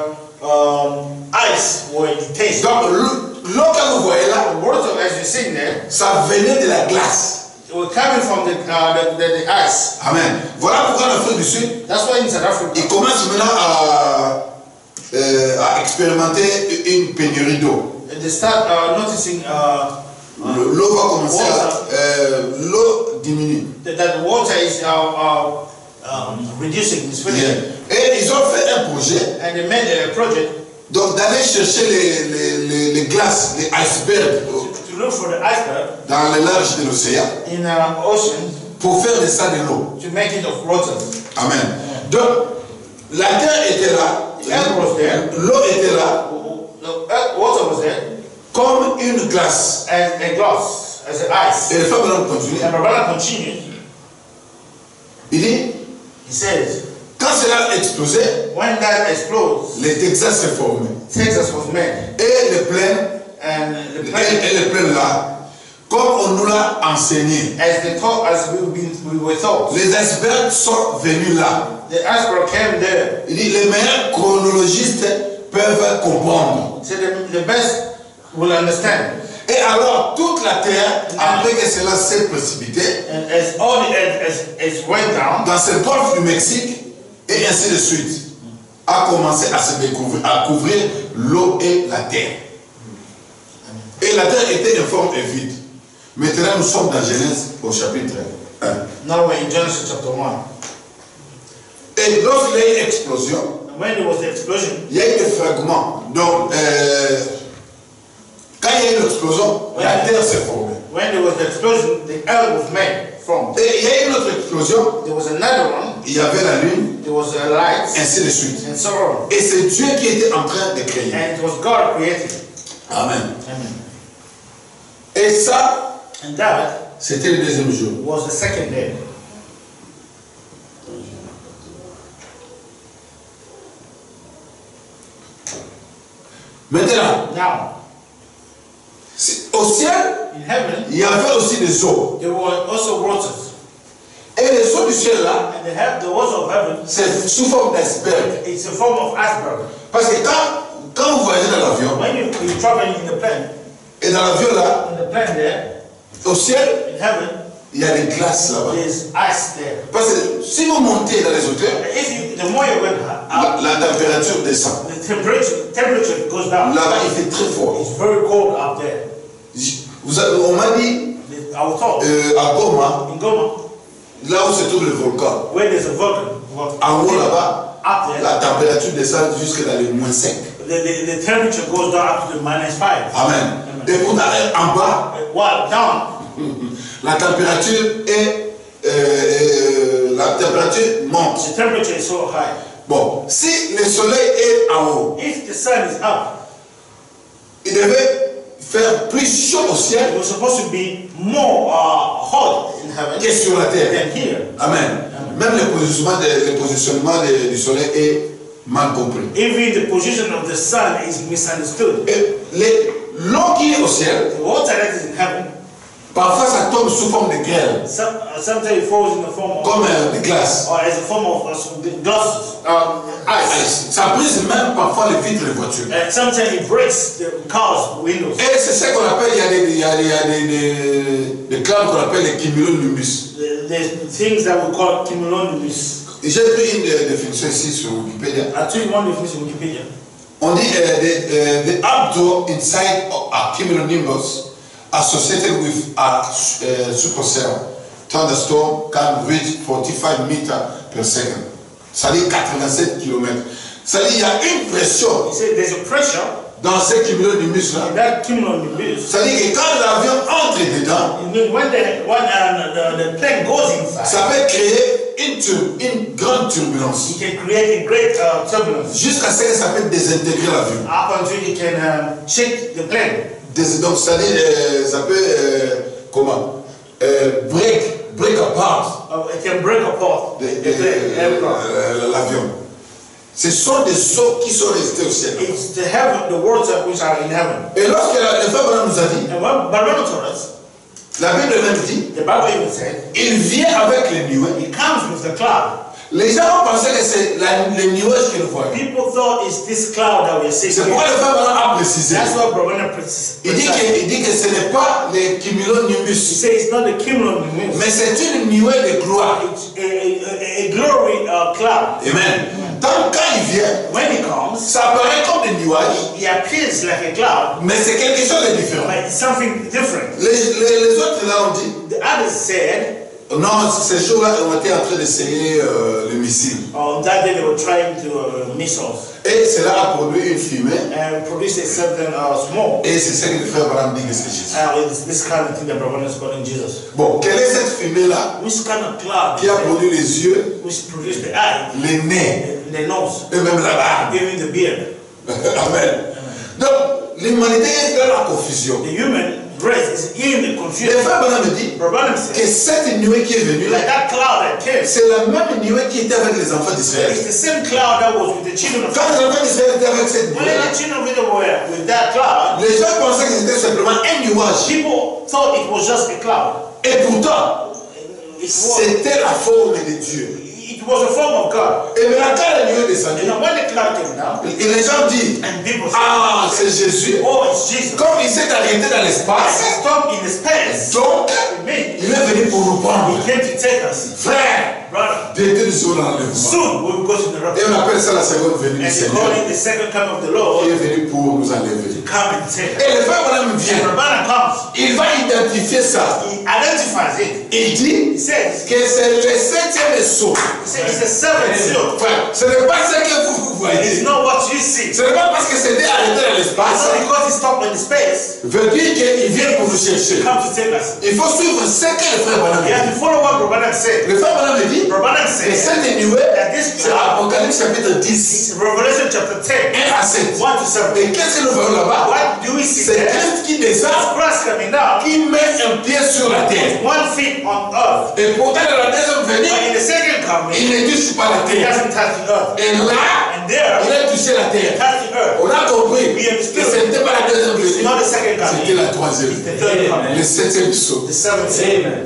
ice were detached. Donc l'eau que vous voyez là, The water, as you see there, ça venait de la glace. were coming from the ice. Amen. Voilà pourquoi l'Afrique du Sud, That's why in South Africa, il commence maintenant à expérimenter une pénurie d'eau. they start noticing L'eau va commencer l'eau diminue. that water is reducing. It's Bien. finishing. Et ils ont fait un projet And they made a project donc d'aller chercher les glaces, les icebergs to look for the iceberg dans le large de l'océan in ocean pour faire de ça de l'eau. to make it of water. Amen. Donc la terre était là, The earth was there, l'eau était là the water was there comme une glace. as a glass, as an ice. Et le frère Branham continue. And the brother continued. Il dit, He says, quand cela a explosé, when that explodes, les Texas se formaient. Texas was made, Et les plaines, and the planet, et les plaines là, comme on nous l'a enseigné, as we were taught, les icebergs sont venus là. the iceberg came there. Il dit, les meilleurs chronologistes peuvent comprendre. So the best will understand. Et alors, toute la terre, après que cela s'est précipité, And as all the earth as went down, dans ce golfe du Mexique, et ainsi de suite, a commencé à se découvrir, à couvrir l'eau et la terre. Et la terre était informe et vide. Maintenant, nous sommes dans Genèse au chapitre 1. now we're in Genesis chapter 1. Et lorsqu'il y a eu une explosion, And when there was the explosion, il y a eu des fragments. Donc, quand il y a eu une explosion, la terre s'est formée. when there was the explosion, the earth was made from. Et il y a eu une autre explosion, There was another one, il y avait la lune, there was a light, ainsi de suite. and so on. Et c'est Dieu qui était en train de créer. And it was God created. Amen. Amen. Et ça, And that c'était le deuxième jour. was the second day. Maintenant, Now, au ciel, in heaven, il y avait aussi des eaux. there were also waters. Et les eaux du ciel là, And the waters of heaven, c'est sous forme d'iceberg. it's a form of iceberg. Parce que quand vous voyagez dans l'avion, When you're traveling in the plane, et dans l'avion là, there, au ciel, in heaven, il y a des glaces là-bas. there's ice there. Parce que si vous montez dans les hauteurs, The more you went up, la température descend. the temperature goes down. Là-bas, il fait très fort. It's very cold up there. On m'a dit, I was told à Goma, in Goma, là où se trouve le volcan, where there's a volcano, en haut là-bas, up there, la température descend jusque dans les -5. the temperature goes down up to the -5. Amen. Et pour aller en bas, While down, la température monte. the temperature is so high. Bon, si le soleil est en haut, If the sun is up, il devait faire plus chaud au it ciel was supposed to be more hot in heaven qui est sur la terre. than here. Amen. Même le positionnement du soleil est mal compris. Even the position of the sun is misunderstood. Et l'eau qui est au ciel, The water that is in heaven, parfois ça tombe sous forme de grêle, sometimes it falls in the form of, comme de glace. or as a form of glasses. Ice. Ça brise même parfois les vitres des voitures. And sometimes it breaks the car's windows. Et c'est ce qu'on appelle, il y a des clouds qu'on appelle les cumulonimbus. The things that we call cumulonimbus. J'ai pris une définition ici sur Wikipédia. I took one definition in Wikipedia. On dit the outdoor inside a cumulonimbus associated with a supercell thunderstorm can reach 45 meters per second. C'est-à-dire 87 km. C'est-à-dire il y a une pression He said there's a pressure dans ces cumulonimbus là. in that cumulonimbus. C'est-à-dire que quand l'avion entre dedans, When the plane goes inside, ça peut créer une grande turbulence. it can create a great turbulence. Jusqu'à ce que ça peut désintégrer l'avion. Up until it can shake the plane. Donc c'est-à-dire ça peut comment break apart It can break apart the plane, aircraft. l'avion. Ce sont des eaux qui sont restées au ciel. It's the heaven, the words which are in heaven. Et lorsque le frère Branham nous a dit, And what Barnabas told us, la Bible même dit, the Bible even said, il vient avec les nuages. it comes with the cloud. Les gens ont pensé que c'est les nuages qu'ils voient. People thought it's this cloud that we're seeing. C'est pourquoi le frère Branham a précisé. That's what Barnabas precised. Il dit que ce n'est pas les He cumulonimbus, said it's not the cumulonimbus. mais c'est une nuée de gloire. It's a glory cloud. Amen. Donc quand il vient, When it comes, ça apparaît comme des nuages, it appears like a cloud, mais c'est quelque chose de différent. but it's something different. Les autres là ont dit, The others said, non, ces jours-là ont été en train d'essayer le missile. on that day they were trying to missiles Et cela a produit une fumée. and produced something small. Et c'est ce que le frère Branham dit que c'est Jésus. It's this kind of thing that Brahman is calling Jesus. Bon, quelle est cette fumée-là Which kind of cloud qui a produit les yeux, which produced the eye, les nez, the nose, et même la barbe? even the beard. Amen. Donc, l'humanité est dans la confusion. The human race is in the Le confusion. frère Branham dit Brahman que said, cette nuée qui est venue là, like that cloud that came, c'est la même nuée qui était avec les enfants d'Israël. it's the same cloud that was with the children of Quand les enfants d'Israël étaient avec cette When nuée-là, the children of Israel were with that cloud, les gens pensaient que c'était simplement un nuage. people thought it was just a cloud. Et pourtant, It was, c'était la forme de Dieu. it was a form of God. Et maintenant, quand la nuée est descendue, You know, when the cloud came down, et les gens disent, and people said, ah, c'est Jésus. oh, it's Jesus. Comme il s'est arrêté dans l'espace, He stopped in the space. donc, It means il est venu pour nous prendre. he came to take us. Frère, Brother, bientôt nous serons dans l'enlèvement. soon we will go to the Et rapture. on appelle ça la seconde venue And du they call Seigneur. it the second coming of the Il Lord est venu pour nous enlever. to come and take us. Et le frère Branham And vient. Brahman comes. Il va identifier ça. He identifies it. Il dit He says, que c'est le septième sceau. it's a seventh seal. Frère, ce n'est pas ce que vous voyez. It's not what you see. Ce n'est pas parce que c'était arrêté dans It's l'espace. not because he stopped in space. Veut dire qu'il vient pour nous He chercher. comes to take us. Il faut suivre ce que le frère Branham You have dit. to follow what Brahman said. Le frère Branham dit Brahman que said cette nuée, that this c'est cloud, Apocalypse chapitre 10, Revelation chapter 10, 1 à 7. 1 to 7. Et qu'est-ce que nous voyons là-bas? What do we see C'est there? Christ qui descend, Christ coming down, qui met un pied sur la terre. 1 feet on earth. Et pourtant, dans la deuxième But venue, in the second coming, il ne touche pas la he terre. doesn't touch the earth. Et là, And there, il a touché la he terre. touched the earth. On a compris We que understood. ce n'était pas la deuxième It's venue, not the second c'était coming. la troisième. It's the third coming. Le septième saut. The seventh seal.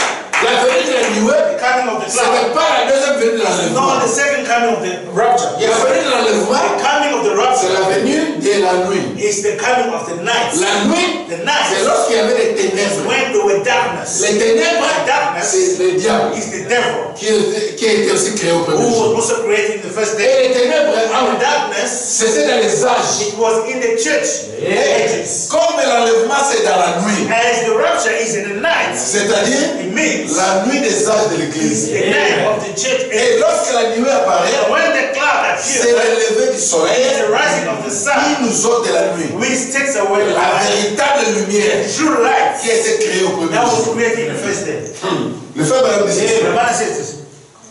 La venue de la nuée, The coming of the ce cloud. n'est pas la deuxième venue de It's l'enlèvement. not the second coming of the rapture. La venue de l'enlèvement, The coming of the c'est la rapture venue de la nuit. is the coming of the night. La nuit, The c'est night lorsqu'il y avait des is ténèbres. when there were darkness. Les ténèbres, Darkness c'est le diable is the devil, qui a été aussi créé au premier who jour. was also created in the first day. Et les ténèbres, And the darkness, c'était dans les âges. it was in the church ages. Comme l'enlèvement, c'est dans la nuit. As the rapture is in the night, C'est-à-dire it means la nuit des âges de it's l'église. the night of the church Et age. lorsque la nuit apparaît, And when the cloud c'est appears, le lever du it's soleil the rising of the qui sun, nous ôte de la nuit. which takes away the La light, véritable lumière true light qui a été créée au premier that was jour. created in the first day. Le frère Branham dit The ceci. man says this,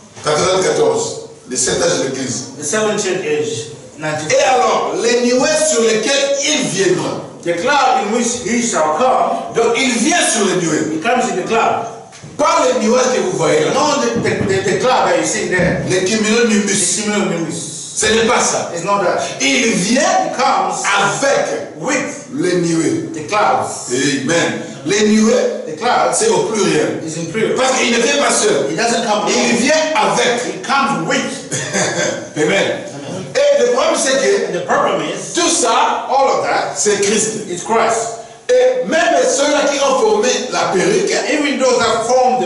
94, les 7 âges de l'église. the seventh church age, 94. Et alors, les nuées sur lesquelles il viendra. The cloud in which he shall come, Donc il vient sur les nuées. he comes in the cloud. Pas les nuages que vous voyez là. Not the cloud that you see there. Les cumulonimbus. The cumulonimbus. Ce n'est pas ça. It's not that. Il vient It comes avec with les nuées. the clouds. Amen. Les nuées, The clouds c'est au pluriel. is in plural. Parce qu'il ne vient pas seul. It doesn't come Il alone. vient avec. It comes with. Amen. Et le problème c'est que And the problem is, tout ça, all of that, c'est Christ. it's Christ. Et même ceux-là qui ont formé la perruque, Even those that form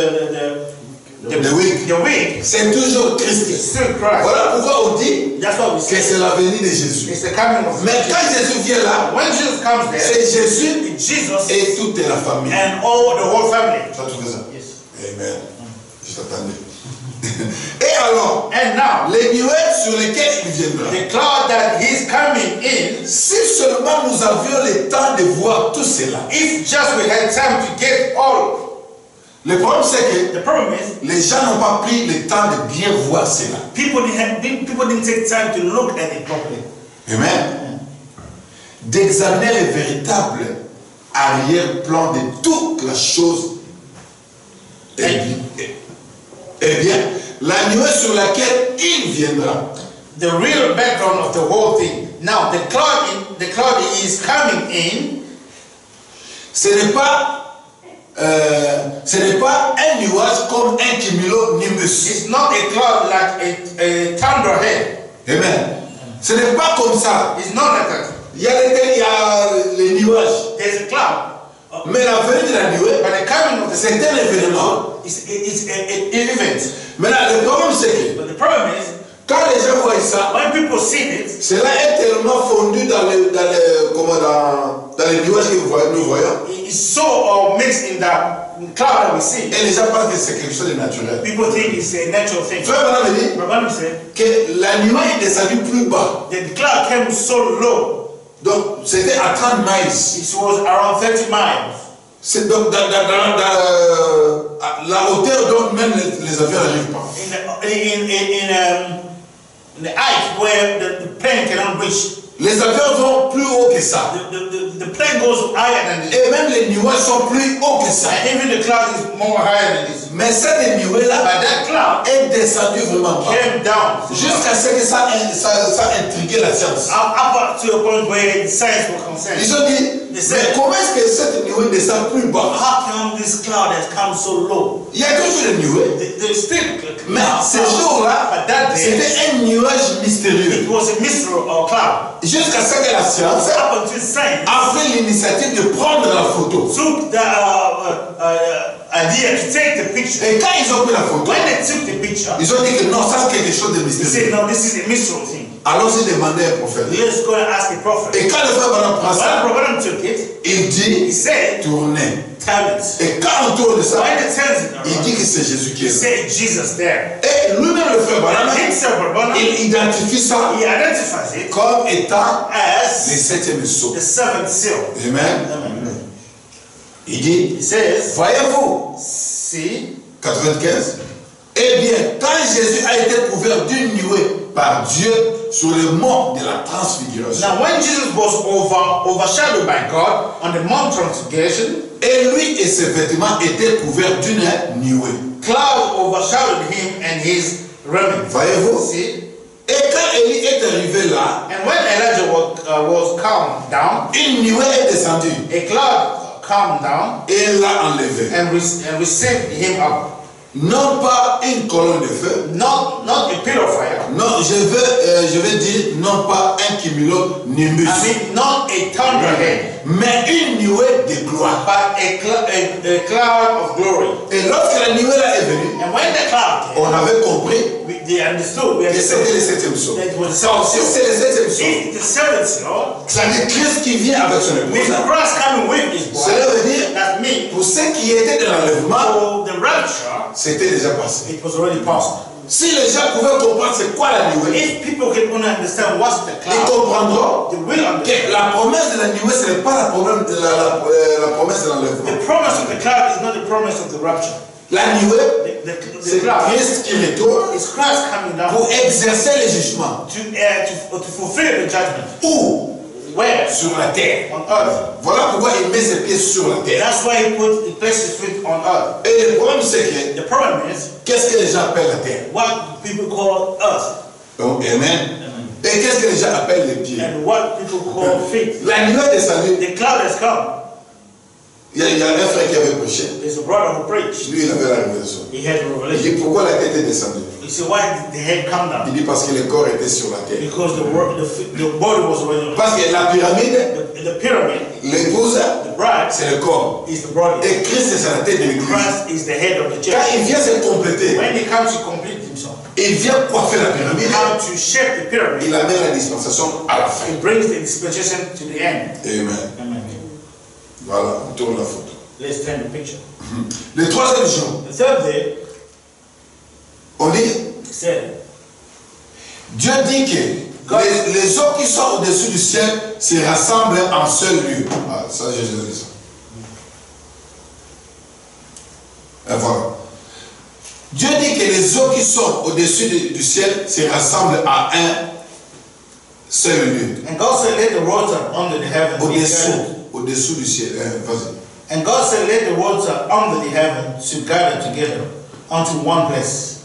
le wig, the wig, c'est toujours Christ. it's still Christ. Voilà pourquoi on dit That's what we que say. c'est la venue de Jésus. It's the coming of Mais quand Jésus vient là, When Jesus comes there, c'est Jésus it's Jesus et toute la famille. and all the whole family. Tu as trouvé ça? Yes. Amen. Je t'attendais. Et alors, And now, les nuées sur lesquelles il viendra. the cloud that he's coming in, Si seulement nous avions le temps de voir tout cela. if just we had time to get all, Le problème c'est que the problem is, les gens n'ont pas pris le temps de bien voir cela. people didn't take time to look at it properly. Amen. D'examiner le véritable arrière-plan de toute la chose. Eh bien, la nuée sur laquelle il viendra. The real background of the whole thing. Now, the cloud is coming in. Ce n'est pas un nuage comme un cumulonimbus. It's not a cloud like a thunderhead. Amen. Ce n'est pas comme ça. It's not like that. Il y a les nuages. There's a cloud. Mais la venue de la nuée, But the coming of the c'est un événement. it's an event. Maintenant, le problème c'est que But the problem is, quand les gens voient ça, when people see it, cela est tellement fondu dans les nuages que nous voyons. it's so mixed in that cloud that we see. Et les gens pensent que c'est quelque chose de naturel. People think it's a natural thing. Frère Branham dit But Branham said que la nuée est descendue plus bas. the cloud came so low. Donc, c'était à 30 miles. It was around 30 miles. C'est donc dans la hauteur dont même les avions n'arrivent pas. In the height where the plane cannot reach. Les avions vont plus haut que ça. The plane goes higher than this. Et même les nuages sont plus hauts que ça. And even the cloud is more higher than this. Mais cette nuée-là But that cloud est descendue vraiment bas. came down Jusqu'à ce que ça intriguait la science. up to a point where science was concerned. Ils ont dit, mais comment est-ce que cette nuée descend plus bas? How come this cloud has come so low? Il y a toujours des nuées. There's still Mais ces jours-là, but that day, c'était un nuage mystérieux. it was a mystery or cloud. Jusqu'à ce que la science Up until science a pris l'initiative de prendre la photo. took the idea to take the picture. Et quand ils ont pris la photo, When they took the picture, ils ont dit que non, ça c'est quelque chose de they mystérieux. said, no, this is a mystery thing. Allons-y demander un prophète. Let's go and ask a prophet. Et quand le frère Branham prend When ça, Prophet took it, il he dit said, tournez. turn it. Et quand on tourne ça, When it turns it il around, dit que c'est Jésus qui he est là. said Jesus there. Et lui-même, le frère Branham, And himself, Prophet, il identifie ça he identifies it comme étant le as septième sceau. the seventh seal. Amen. Amen. Il dit, He says, voyez-vous, see, 95. Eh bien, quand Jésus a été couvert d'une nuée par Dieu sur le mont de la transfiguration, now when Jesus was overshadowed by God on the Mount Transfiguration, et lui et ses vêtements étaient couverts d'une nuée. cloud overshadowed him and his raiment. Voyez-vous? See? Et quand Élie est arrivé là, And when Elijah was calmed down, une nuée est descendue a cloud calmed down et l'a enlevé. and received him up. Non pas une colonne de feu, Not a pillar of fire. non, je vais dire non pas un cumulonimbus, I mean, not a thunderhead, mais une nuée de gloire. but a cloud of glory. Et lorsque la nuée là est venue, And when the cloud on came, avait compris they understood. We que c'était le understood septième sceau. that it was the Donc, seventh si seal. c'est le septième sceau, If the seventh seal, c'est-à-dire Christ qui vient avec son with épouse, Christ coming with his cela bride, veut dire, that means pour ceux qui étaient dans l'enlèvement, for the rapture, c'était déjà passé. it was already passed. Si les gens pouvaient comprendre c'est quoi la nuée, If people can only understand what's the ils cloud, comprendront they will understand. que la promesse de la nuée, ce n'est pas la promesse de l'enlèvement. The promise of the cloud is not the promise of the rapture. La nuée, The c'est cloud Christ qui retourne is Christ coming down pour exercer le jugement. to fulfill the judgment. Ou where? Sur la terre. On earth. Voilà pourquoi il met ses pieds sur la terre. That's why he placed his feet on earth. Et le problème c'est que, The problem is, qu'est-ce que les gens appellent la terre? what people call earth. Donc, amen. Et qu'est-ce que les gens appellent les pieds? And what people call feet. La nuée est descendue. The cloud has come. Il y a un frère qui avait prêché. There's a brother who preached. Lui, il avait la révélation. He had a Il revelation. dit pourquoi la tête est descendue? He said, why did the head come Il down? dit parce que le corps était sur la terre. Because the body was already. Parce que la pyramide, The pyramid, l'épouse, the bride, c'est le corps. is the body. Et Christ, c'est la tête de l'église. Christ is the head of the Quand church. il vient se compléter, When he comes to complete himself, il vient coiffer la pyramide. how to shape the pyramid, Il amène la dispensation à la fin. he brings the dispensation to the end. Amen. Amen. Voilà, on tourne la photo. Let's turn the picture. Le troisième jour, The third day, on dit, he said, Dieu dit que les eaux qui sont au-dessus du ciel se rassemblent en seul lieu. Ah, ça, j'ai déjà dit ça. Et voilà. Dieu dit que les eaux qui sont au-dessus du ciel se rassemblent à un seul lieu. and God said, let the water under the heaven be gathered. Au-dessous du ciel. Vas-y. And God said, let the water under the heaven to gather together unto one place.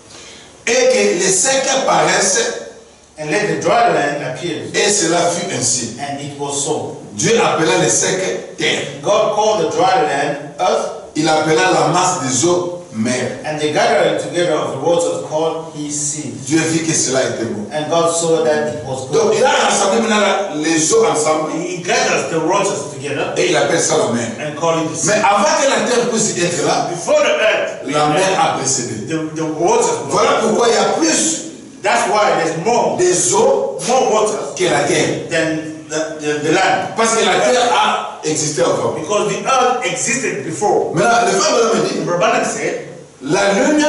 Et que les secs paraissent, And let the dry land appear. et cela fut ainsi. And it was so. Dieu appela les secs terre. God called the dry land earth, Il appela la masse des eaux mer. and the gathering together of the waters called his sea. Dieu vit que cela était bon. And God saw that it was Donc good. il a rassemblé maintenant les eaux ensemble He gathers the waters together et il appelle ça la mer. and called it the sea. Mais avant que la terre puisse être là, Before the earth, la mer a précédé. the waters were. Voilà pourquoi il y a plus That's why there's more des eaux waters que la terre. than the land. Parce que la terre a existé encore. Because the earth existed before. Maintenant, le frère me dit, Rabbanan said, la lune,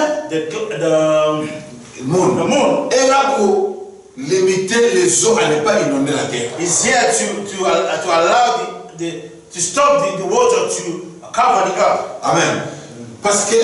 the monde, moon est là pour limiter les eaux à ne pas inonder la terre. is here to allow to stop the water to cover the earth. Amen. Parce que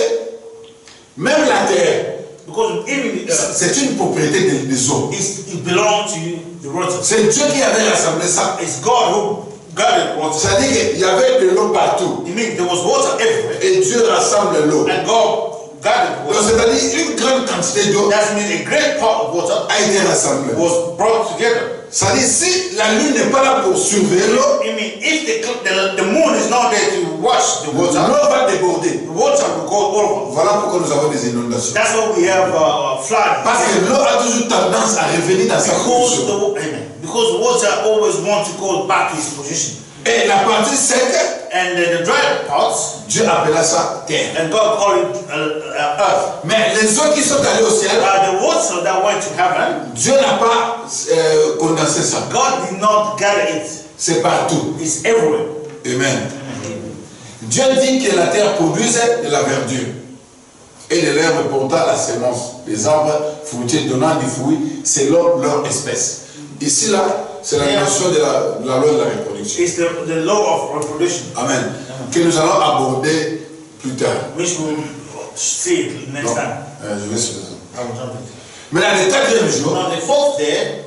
même la terre, Because even the earth, c'est une propriété des eaux. it belongs to the water. C'est Dieu qui avait rassemblé ça. It's God who gathered water. C'est-à-dire qu'il y avait de l'eau partout. It means there was water everywhere. Et Dieu rassemble l'eau. And God gathered Donc water. c'est-à-dire une grande quantité d'eau That means a great part of water a été rassemblée. was brought together. C'est-à-dire si la lune n'est pas là pour surveiller l'eau, I mean, if the moon is not there to watch the water, l'eau va déborder. the water will go over. Voilà pourquoi nous avons des inondations. That's why we have flood. Parce que l'eau a toujours tendance à revenir dans sa position. Because water always wants to go back to its position. Et la partie sec, And the dry parts, Dieu appela ça terre. and God called it earth. Mais les eaux qui sont allées au ciel, The water that went to heaven, Dieu n'a pas condensé ça. God did not gather it. C'est partout. It's everywhere. Amen. Dieu dit que la terre produisait de la verdure et de l'herbe portant la sémence, les arbres fruitiers donnant du fruit selon leur espèce. Ici, là, c'est la notion de la loi de la reproduction. It's the law of reproduction. Amen. Que nous allons aborder plus tard. Which we'll see it next time. Je vais sur ça. I will jump it. Maintenant, le quatrième jour, Now the fourth day,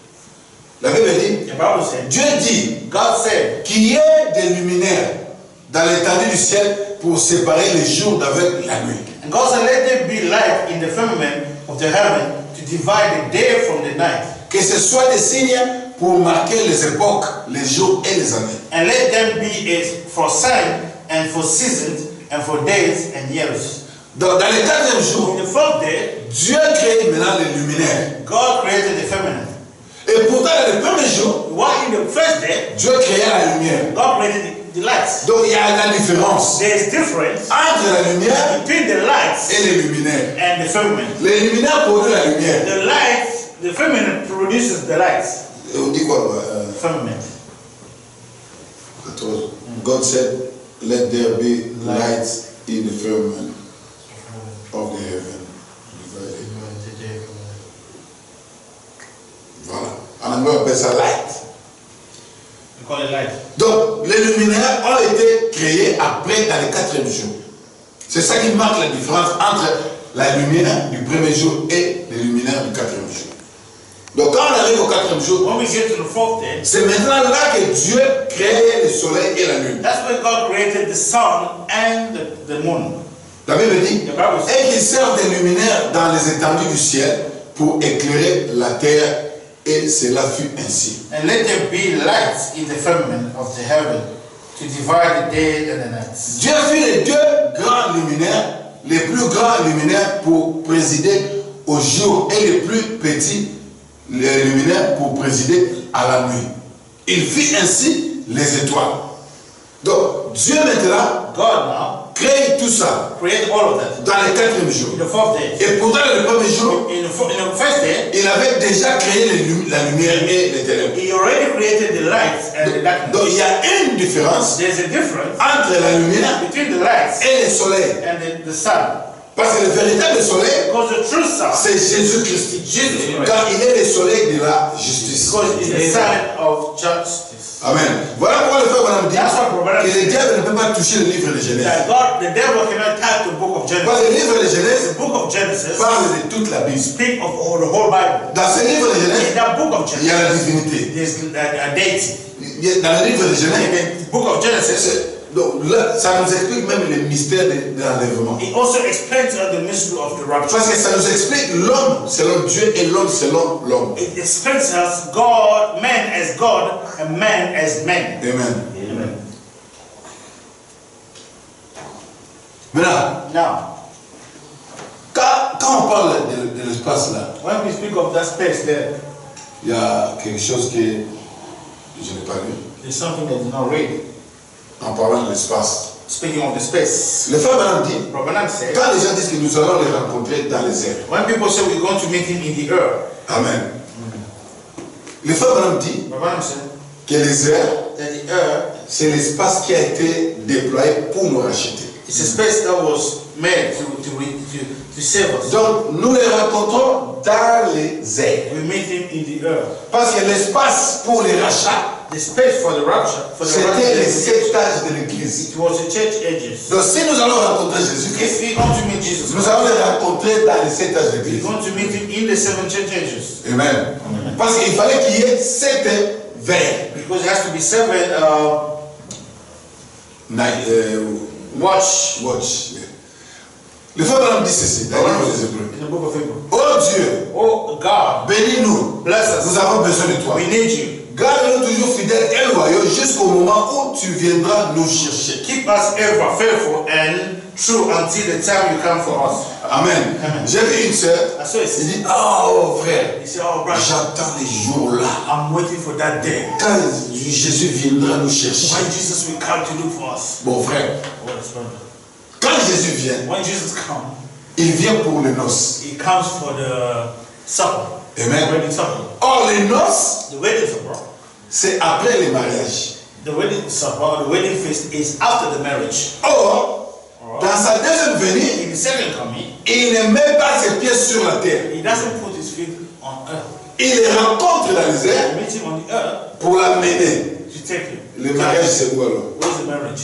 la Bible dit, the Bible said, Dieu dit God said, qu'il y ait des luminaires dans l'étendue du ciel pour séparer les jours d'avec la nuit. and God said, let there be light in the firmament of the heaven to divide the day from the night. Que ce soit des signes pour marquer les époques, les jours et les années. And let them be for sign and for seasons and for days and years. Donc, dans le quatrième jour, In the fourth day, Dieu crée maintenant les luminaires. God created the firmament. Et pourtant, dans le premier jour, While in the first day, Dieu créa la lumière. God created the lights. Donc, il y a la différence There is difference entre la lumière between the lights et les luminaires. and the firmament. Les luminaires produisent la lumière. The lights, the firmament produces the lights. Et on dit quoi? Firmament. 14. God said, let there be lights in the firmament of the heaven. Voilà. En anglais, on appelle ça light. We call it light. Donc, les luminaires ont été créés après dans le quatrième jour. C'est ça qui marque la différence entre la lumière du premier jour et les luminaires du quatrième jour. Donc quand on arrive au 4e jour, when we get to the 4th day, c'est maintenant là que Dieu crée le soleil et la lune. that's when God created the sun and the moon. La Bible dit, The Bible says, et qu'ils servent des luminaires dans les étendues du ciel pour éclairer la terre, et cela fut ainsi. and let there be lights in the firmament of the heaven to divide the day and the night. Dieu fit les deux grands luminaires, les plus grands luminaires pour présider au jour et les plus petits les luminaires pour présider à la nuit. Il fit ainsi les étoiles. Donc Dieu maintenant God now crée tout ça created all of that dans le 4e jour. in the 4th day. Et pourtant le premier jour, In the first day, il avait déjà créé la lumière et les ténèbres. He already created the lights and the darkness. Donc il y a une différence There's a difference entre la lumière between the lights et le soleil. and the sun. Parce que le véritable soleil, Because the true sun, c'est Jésus-Christ. Jesus Christ, Car il est le soleil de la justice. because it's the sun of justice. Amen. Voilà pourquoi le frère Branham dit That's what Branham que le said. diable ne peut pas toucher le livre de Genèse. That God, the devil cannot touch the book of Parce Genesis. que le livre de Genèse The book of Genesis parle de toute la Bible. speak of all, the whole Bible. Dans ce livre de In Genèse, that book of il y a la Genesis, divinité. there's a deity. Dans le livre de In Genèse, the book of Genesis, donc là, ça nous explique même les mystères de l'enlèvement. it also explains the mystery of the rapture. Parce que ça nous explique l'homme selon Dieu et l'homme selon l'homme. It explains us God, man as God, and man as man. Amen. Amen. Maintenant, Now, quand on parle de l'espace là, when we speak of that space there, il y a quelque chose que je n'ai pas lu. there's something that is not read. En parlant de l'espace. Speaking of the space, Le frère Branham dit, Branham said, quand les gens disent que nous allons les rencontrer dans les airs. when people say we're going to meet him in the earth, Amen. Le frère Branham dit Branham said que les airs, that the earth c'est l'espace qui a été déployé pour nous racheter. is a space that was made to save us. Donc, nous les rencontrons dans les airs. We meet him in the earth. Parce que l'espace pour les rachats, The space for the rapture, c'était les 7 âges de l'église. it was the church ages. Donc, si nous allons rencontrer Jésus-Christ, If we're going to meet Jesus, nous allons les rencontrer dans les 7 âges de we're l'église. going to meet him in the 7 church ages. Amen. Parce qu'il fallait qu'il y ait 7 vers. Because it has to be 7 watch Watch. Le frère Branham dit ceci dans le livre des Hébreux. in the book of Hebrews. Oh Dieu, Oh God, bénis-nous. bless Nous us. avons besoin de toi. We need you. Garde-nous toujours fidèles et loyaux jusqu'au moment où tu viendras nous chercher. Keep us ever faithful and true until the time you come for us. Amen. Amen. J'ai vu une sœur, And so he elle dit, oh frère, said, oh brother, j'attends les jours-là. I'm waiting for that day Quand Jésus viendra nous chercher. when Jesus will come to look for us. Bon frère, Oh, that's brother. quand Jésus vient, When Jesus comes, il vient pour les noces. he comes for the supper. Amen. The wedding supper. Or les noces, The wedding supper. c'est après les mariages. The wedding supper, the wedding feast is after the marriage. Or, dans sa deuxième venue, In the second coming, il ne met pas ses pieds sur la terre. he doesn't put his feet on earth. Il les rencontre dans les airs He meets him on the earth pour l'amener. to take him. Le mariage, c'est où alors? Where's the marriage?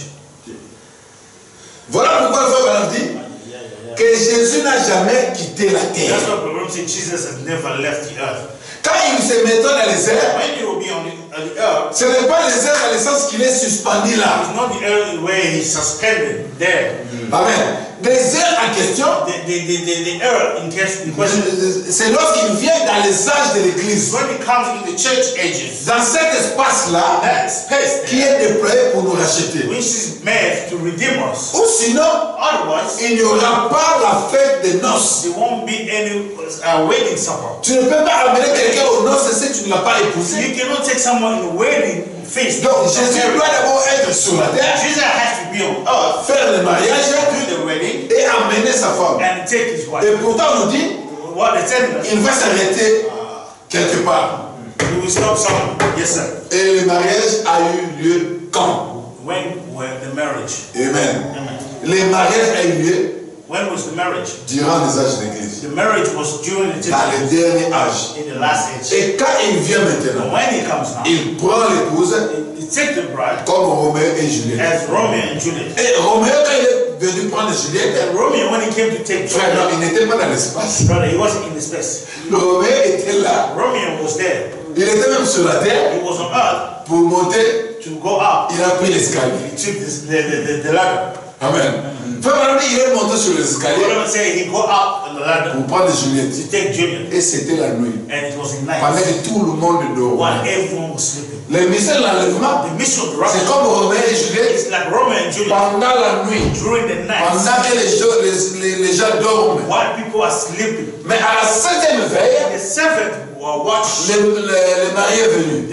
Voilà pourquoi le frère Branham dit que Jésus n'a jamais quitté la terre. That's what the Bible says. Jesus has never left the earth. Quand il se mettra dans les airs, When he will be on the earth, ce n'est pas les airs dans le sens qu'il est suspendu là. it's not the earth where he's suspended there. Amen. Les airs en question, The earth in question, c'est lorsqu'il vient dans les âges de l'église. when it comes in the church ages, Dans cet espace-là, that space qui there, est déployé pour nous racheter. which is made to redeem us. Ou sinon, Otherwise, il n'y aura pas la fête des noces. there won't be any wedding supper. Tu ne peux pas amener quelqu'un aux noces si tu ne l'as pas épousé. You cannot take someone in a wedding feast. Donc Jésus doit d'abord être sur la terre, Jesus has to be on earth, faire le mariage do the wedding, et amener sa femme. and take his wife. Et pourtant on nous dit, What they telling us, il va s'arrêter quelque part. we will stop somewhere. Yes, sir. Et le mariage a eu lieu quand? When the marriage? Amen. Amen. Le mariage a eu lieu When was the marriage? durant les âges de l'église, The marriage was during the dans les church derniers âges. in the last age. Et quand il vient But maintenant, when he comes now, il prend l'épouse he take the bride comme Roméo et Juliette. as Romeo and Juliet. Et Roméo, quand il est venu prendre Juliette, And Romeo, when he came to take frère, non, il Juliet, n'était pas dans l'espace. brother, he wasn't in the space. Roméo était là. Romeo was there. Il était même sur la terre He was on earth pour monter. to go up. Il a pris l'escalier. He took the ladder. Amen. Frère Branham, il est monté sur l'escalier What I'm saying, he go up on the ladder pour prendre Juliette. to take Juliet. Et c'était la nuit. And it was in Pendant night. que tout le monde While dormait. everyone was sleeping. Le mystère de l'enlèvement, The mission of the c'est rapture comme Roméo et Juliette is like Romeo and Juliet pendant la nuit. during the night. Pendant que les gens dorment. While people are sleeping. Mais à la 7e veille, The servant will watch le mari est venu.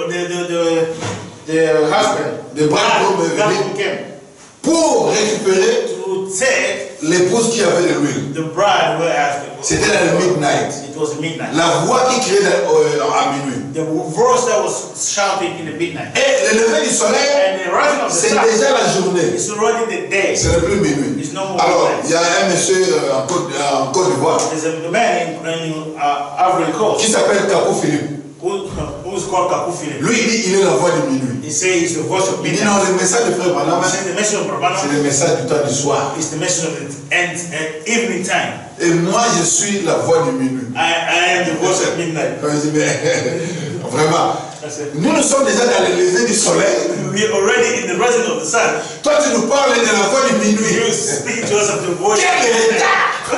the husband, Le bridegroom est that venu came pour récupérer to take l'épouse qui avait de l'huile. the bride were asked. C'était la midnight. It was midnight. La voix qui criait à minuit. The voice that was shouting in the midnight. Et le lever du soleil, And the rising of the c'est sun déjà la journée. is already the day. Ce n'est plus minuit. It's no more Alors, midnight. il y a un monsieur en Côte d'Ivoire There's a man in Ivory Coast qui s'appelle Capou Philippe. who's called Kaku Philip. Lui, il dit il est la voix de minuit. He says it's the voice of Il dit midnight. non, le message de Frère Branham, He says the message of c'est Brabana le message du temps du soir. is the message of the end at evening time. Et moi, je suis la voix de minuit. I am the voice of midnight. Quand je dis, mais vraiment, That's it. nous sommes déjà dans le lever du soleil. We are already in the rising of the sun. Toi, tu nous parles de la voix de You minuit. speak to us of the voice of Quel midnight.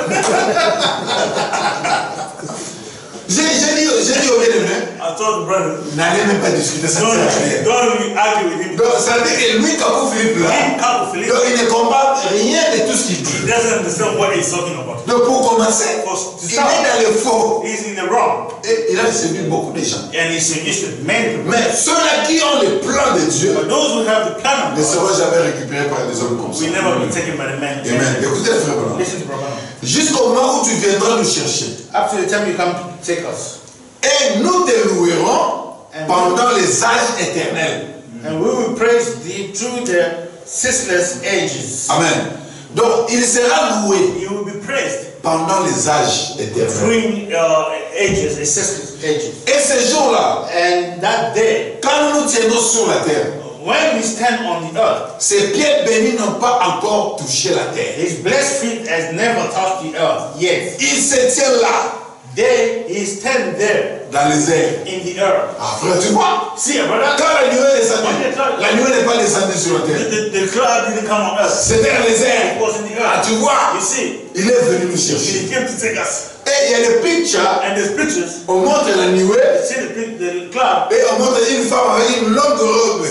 retard! J'ai dit au bien-aimé, I told the brother, n'allez même pas discuter, ça ne sert à rien. don't even argue with him. Donc, ça veut dire que lui, Capou Philippe, là, Him, Kaku Philip, donc, il ne comprend rien de tout ce qu'il he dit. doesn't understand what he's talking about. Donc, pour commencer, il est dans le faux. He's in the wrong. Et il a séduit beaucoup de gens. And he's seduced many people. Mais ceux-là qui ont le plan de Dieu But those who have the plan of ne God seront jamais récupérés par des hommes comme ça. will never be taken by the man. Amen. Écoutez les frères Branham. Listen to Brabana. Jusqu'au moment où tu viendras nous chercher. Up to the time you come to take us. Et nous te louerons pendant les âges éternels. And we will praise thee through the ceaseless ages. Amen. Donc, il sera loué You will be praised pendant les âges éternels. through ages, the ceaseless ages. Et ce jour-là, And that day, quand nous nous tiendrons sur la terre, when we stand on the earth, ses pieds bénis n'ont pas encore touché la terre. his blessed feet has never touched the earth yet. Il se tient là, There he stand there dans les airs. in the earth. Ah, frère, tu vois? See, brother, Quand la nuée est descendue, la nuée n'est pas descendue sur la terre. the cloud didn't come on us. C'était dans les airs. It was in the Ah, earth. tu vois? You see, Il est venu nous he chercher. came to take us. Et il y a des pictures, And there's pictures. on montre la nuée You see the cloud. et on montre une femme avec une longue robe.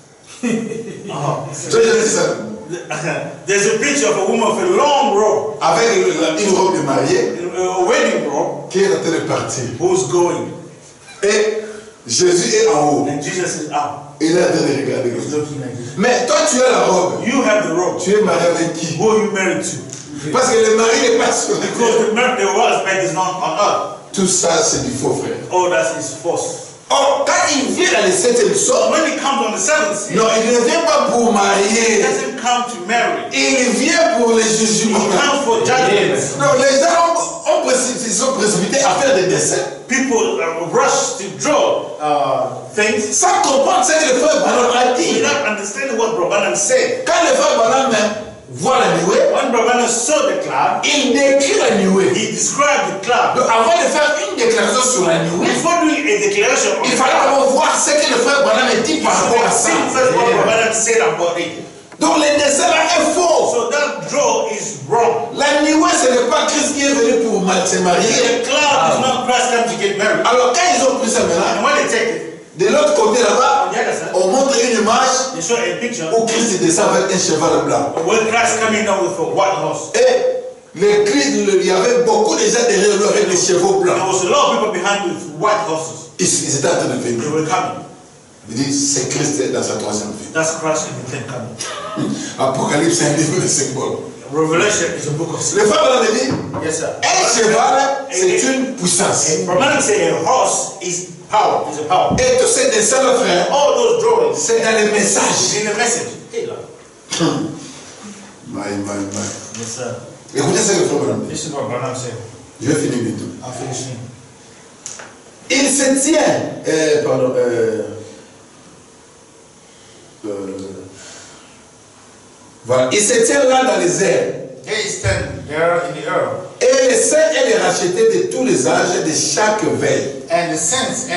Je dis ça. There's a picture of a woman with a long robe, Avec une robe de mariée a wedding robe, qui est en train de partir. who's going. Et Jésus est en haut. And Jesus is out. Il est en train de regarder. He's looking like this. Mais toi, tu as la robe. You have the robe. Tu es marié avec qui? Who are you married to? Parce que le mari n'est pas sur la Because terre. the husband is not on earth. Tout ça, c'est du faux, frère. Oh, that is false. Or, quand il vient dans le septième sort, When he comes on the seventh seal, non, il ne vient pas pour he marier. doesn't come to marry. Il vient pour les He jugements. comes for judgment. Non, les gens sont précipités à faire des dessins People rush to draw things sans comprendre ce que le frère Branham a dit. without understanding what Brabana said. Quand le frère Branham voit la nuée, When Brabana saw the cloud, il décrit la nuée. he described the cloud. Donc, avant de faire une déclaration sur la nuée, Before doing a declaration on il the fallait cloud, d'abord voir ce que le frère Branham a dit you par rapport à should ça. see first what Brabana said about it. Donc, le dessin là est faux. So that draw is wrong. La nuée, ce n'est pas Christ qui est venu pour se marier. The cloud is not Christ come to get married. Alors, quand ils ont pris ça maintenant, And when they take it, de l'autre côté là-bas, on the other side, on montre une image they show a picture où Christ descend avec un cheval blanc. with Christ coming down with a white horse. Et le Christ, il y avait beaucoup de gens derrière lui avec des chevaux There blancs. was a lot of people behind with white horses. Ils étaient en train de They venir. were coming. Il dit, c'est Christ dans sa troisième vie. That's Christ in the third coming. Apocalypse, c'est un livre de symboles. Revelation is a book of Le frère Branham dit, Yes, sir. un cheval, c'est une puissance. Brahman say a horse is power. Is a power. Et tous ces dessins-là, frère, All those drawings c'est dans les is messages. in the message. Hey, Lord. My. Yes, sir. Écoutez ce que le frère Branham dit. This is what Brahman said. Je vais finir bientôt. I'm finishing. Il se tient, Voilà. Il se tient là dans les airs. They stand there in the earth. Et les saints et les rachetés de tous les âges, de chaque veille. And the saints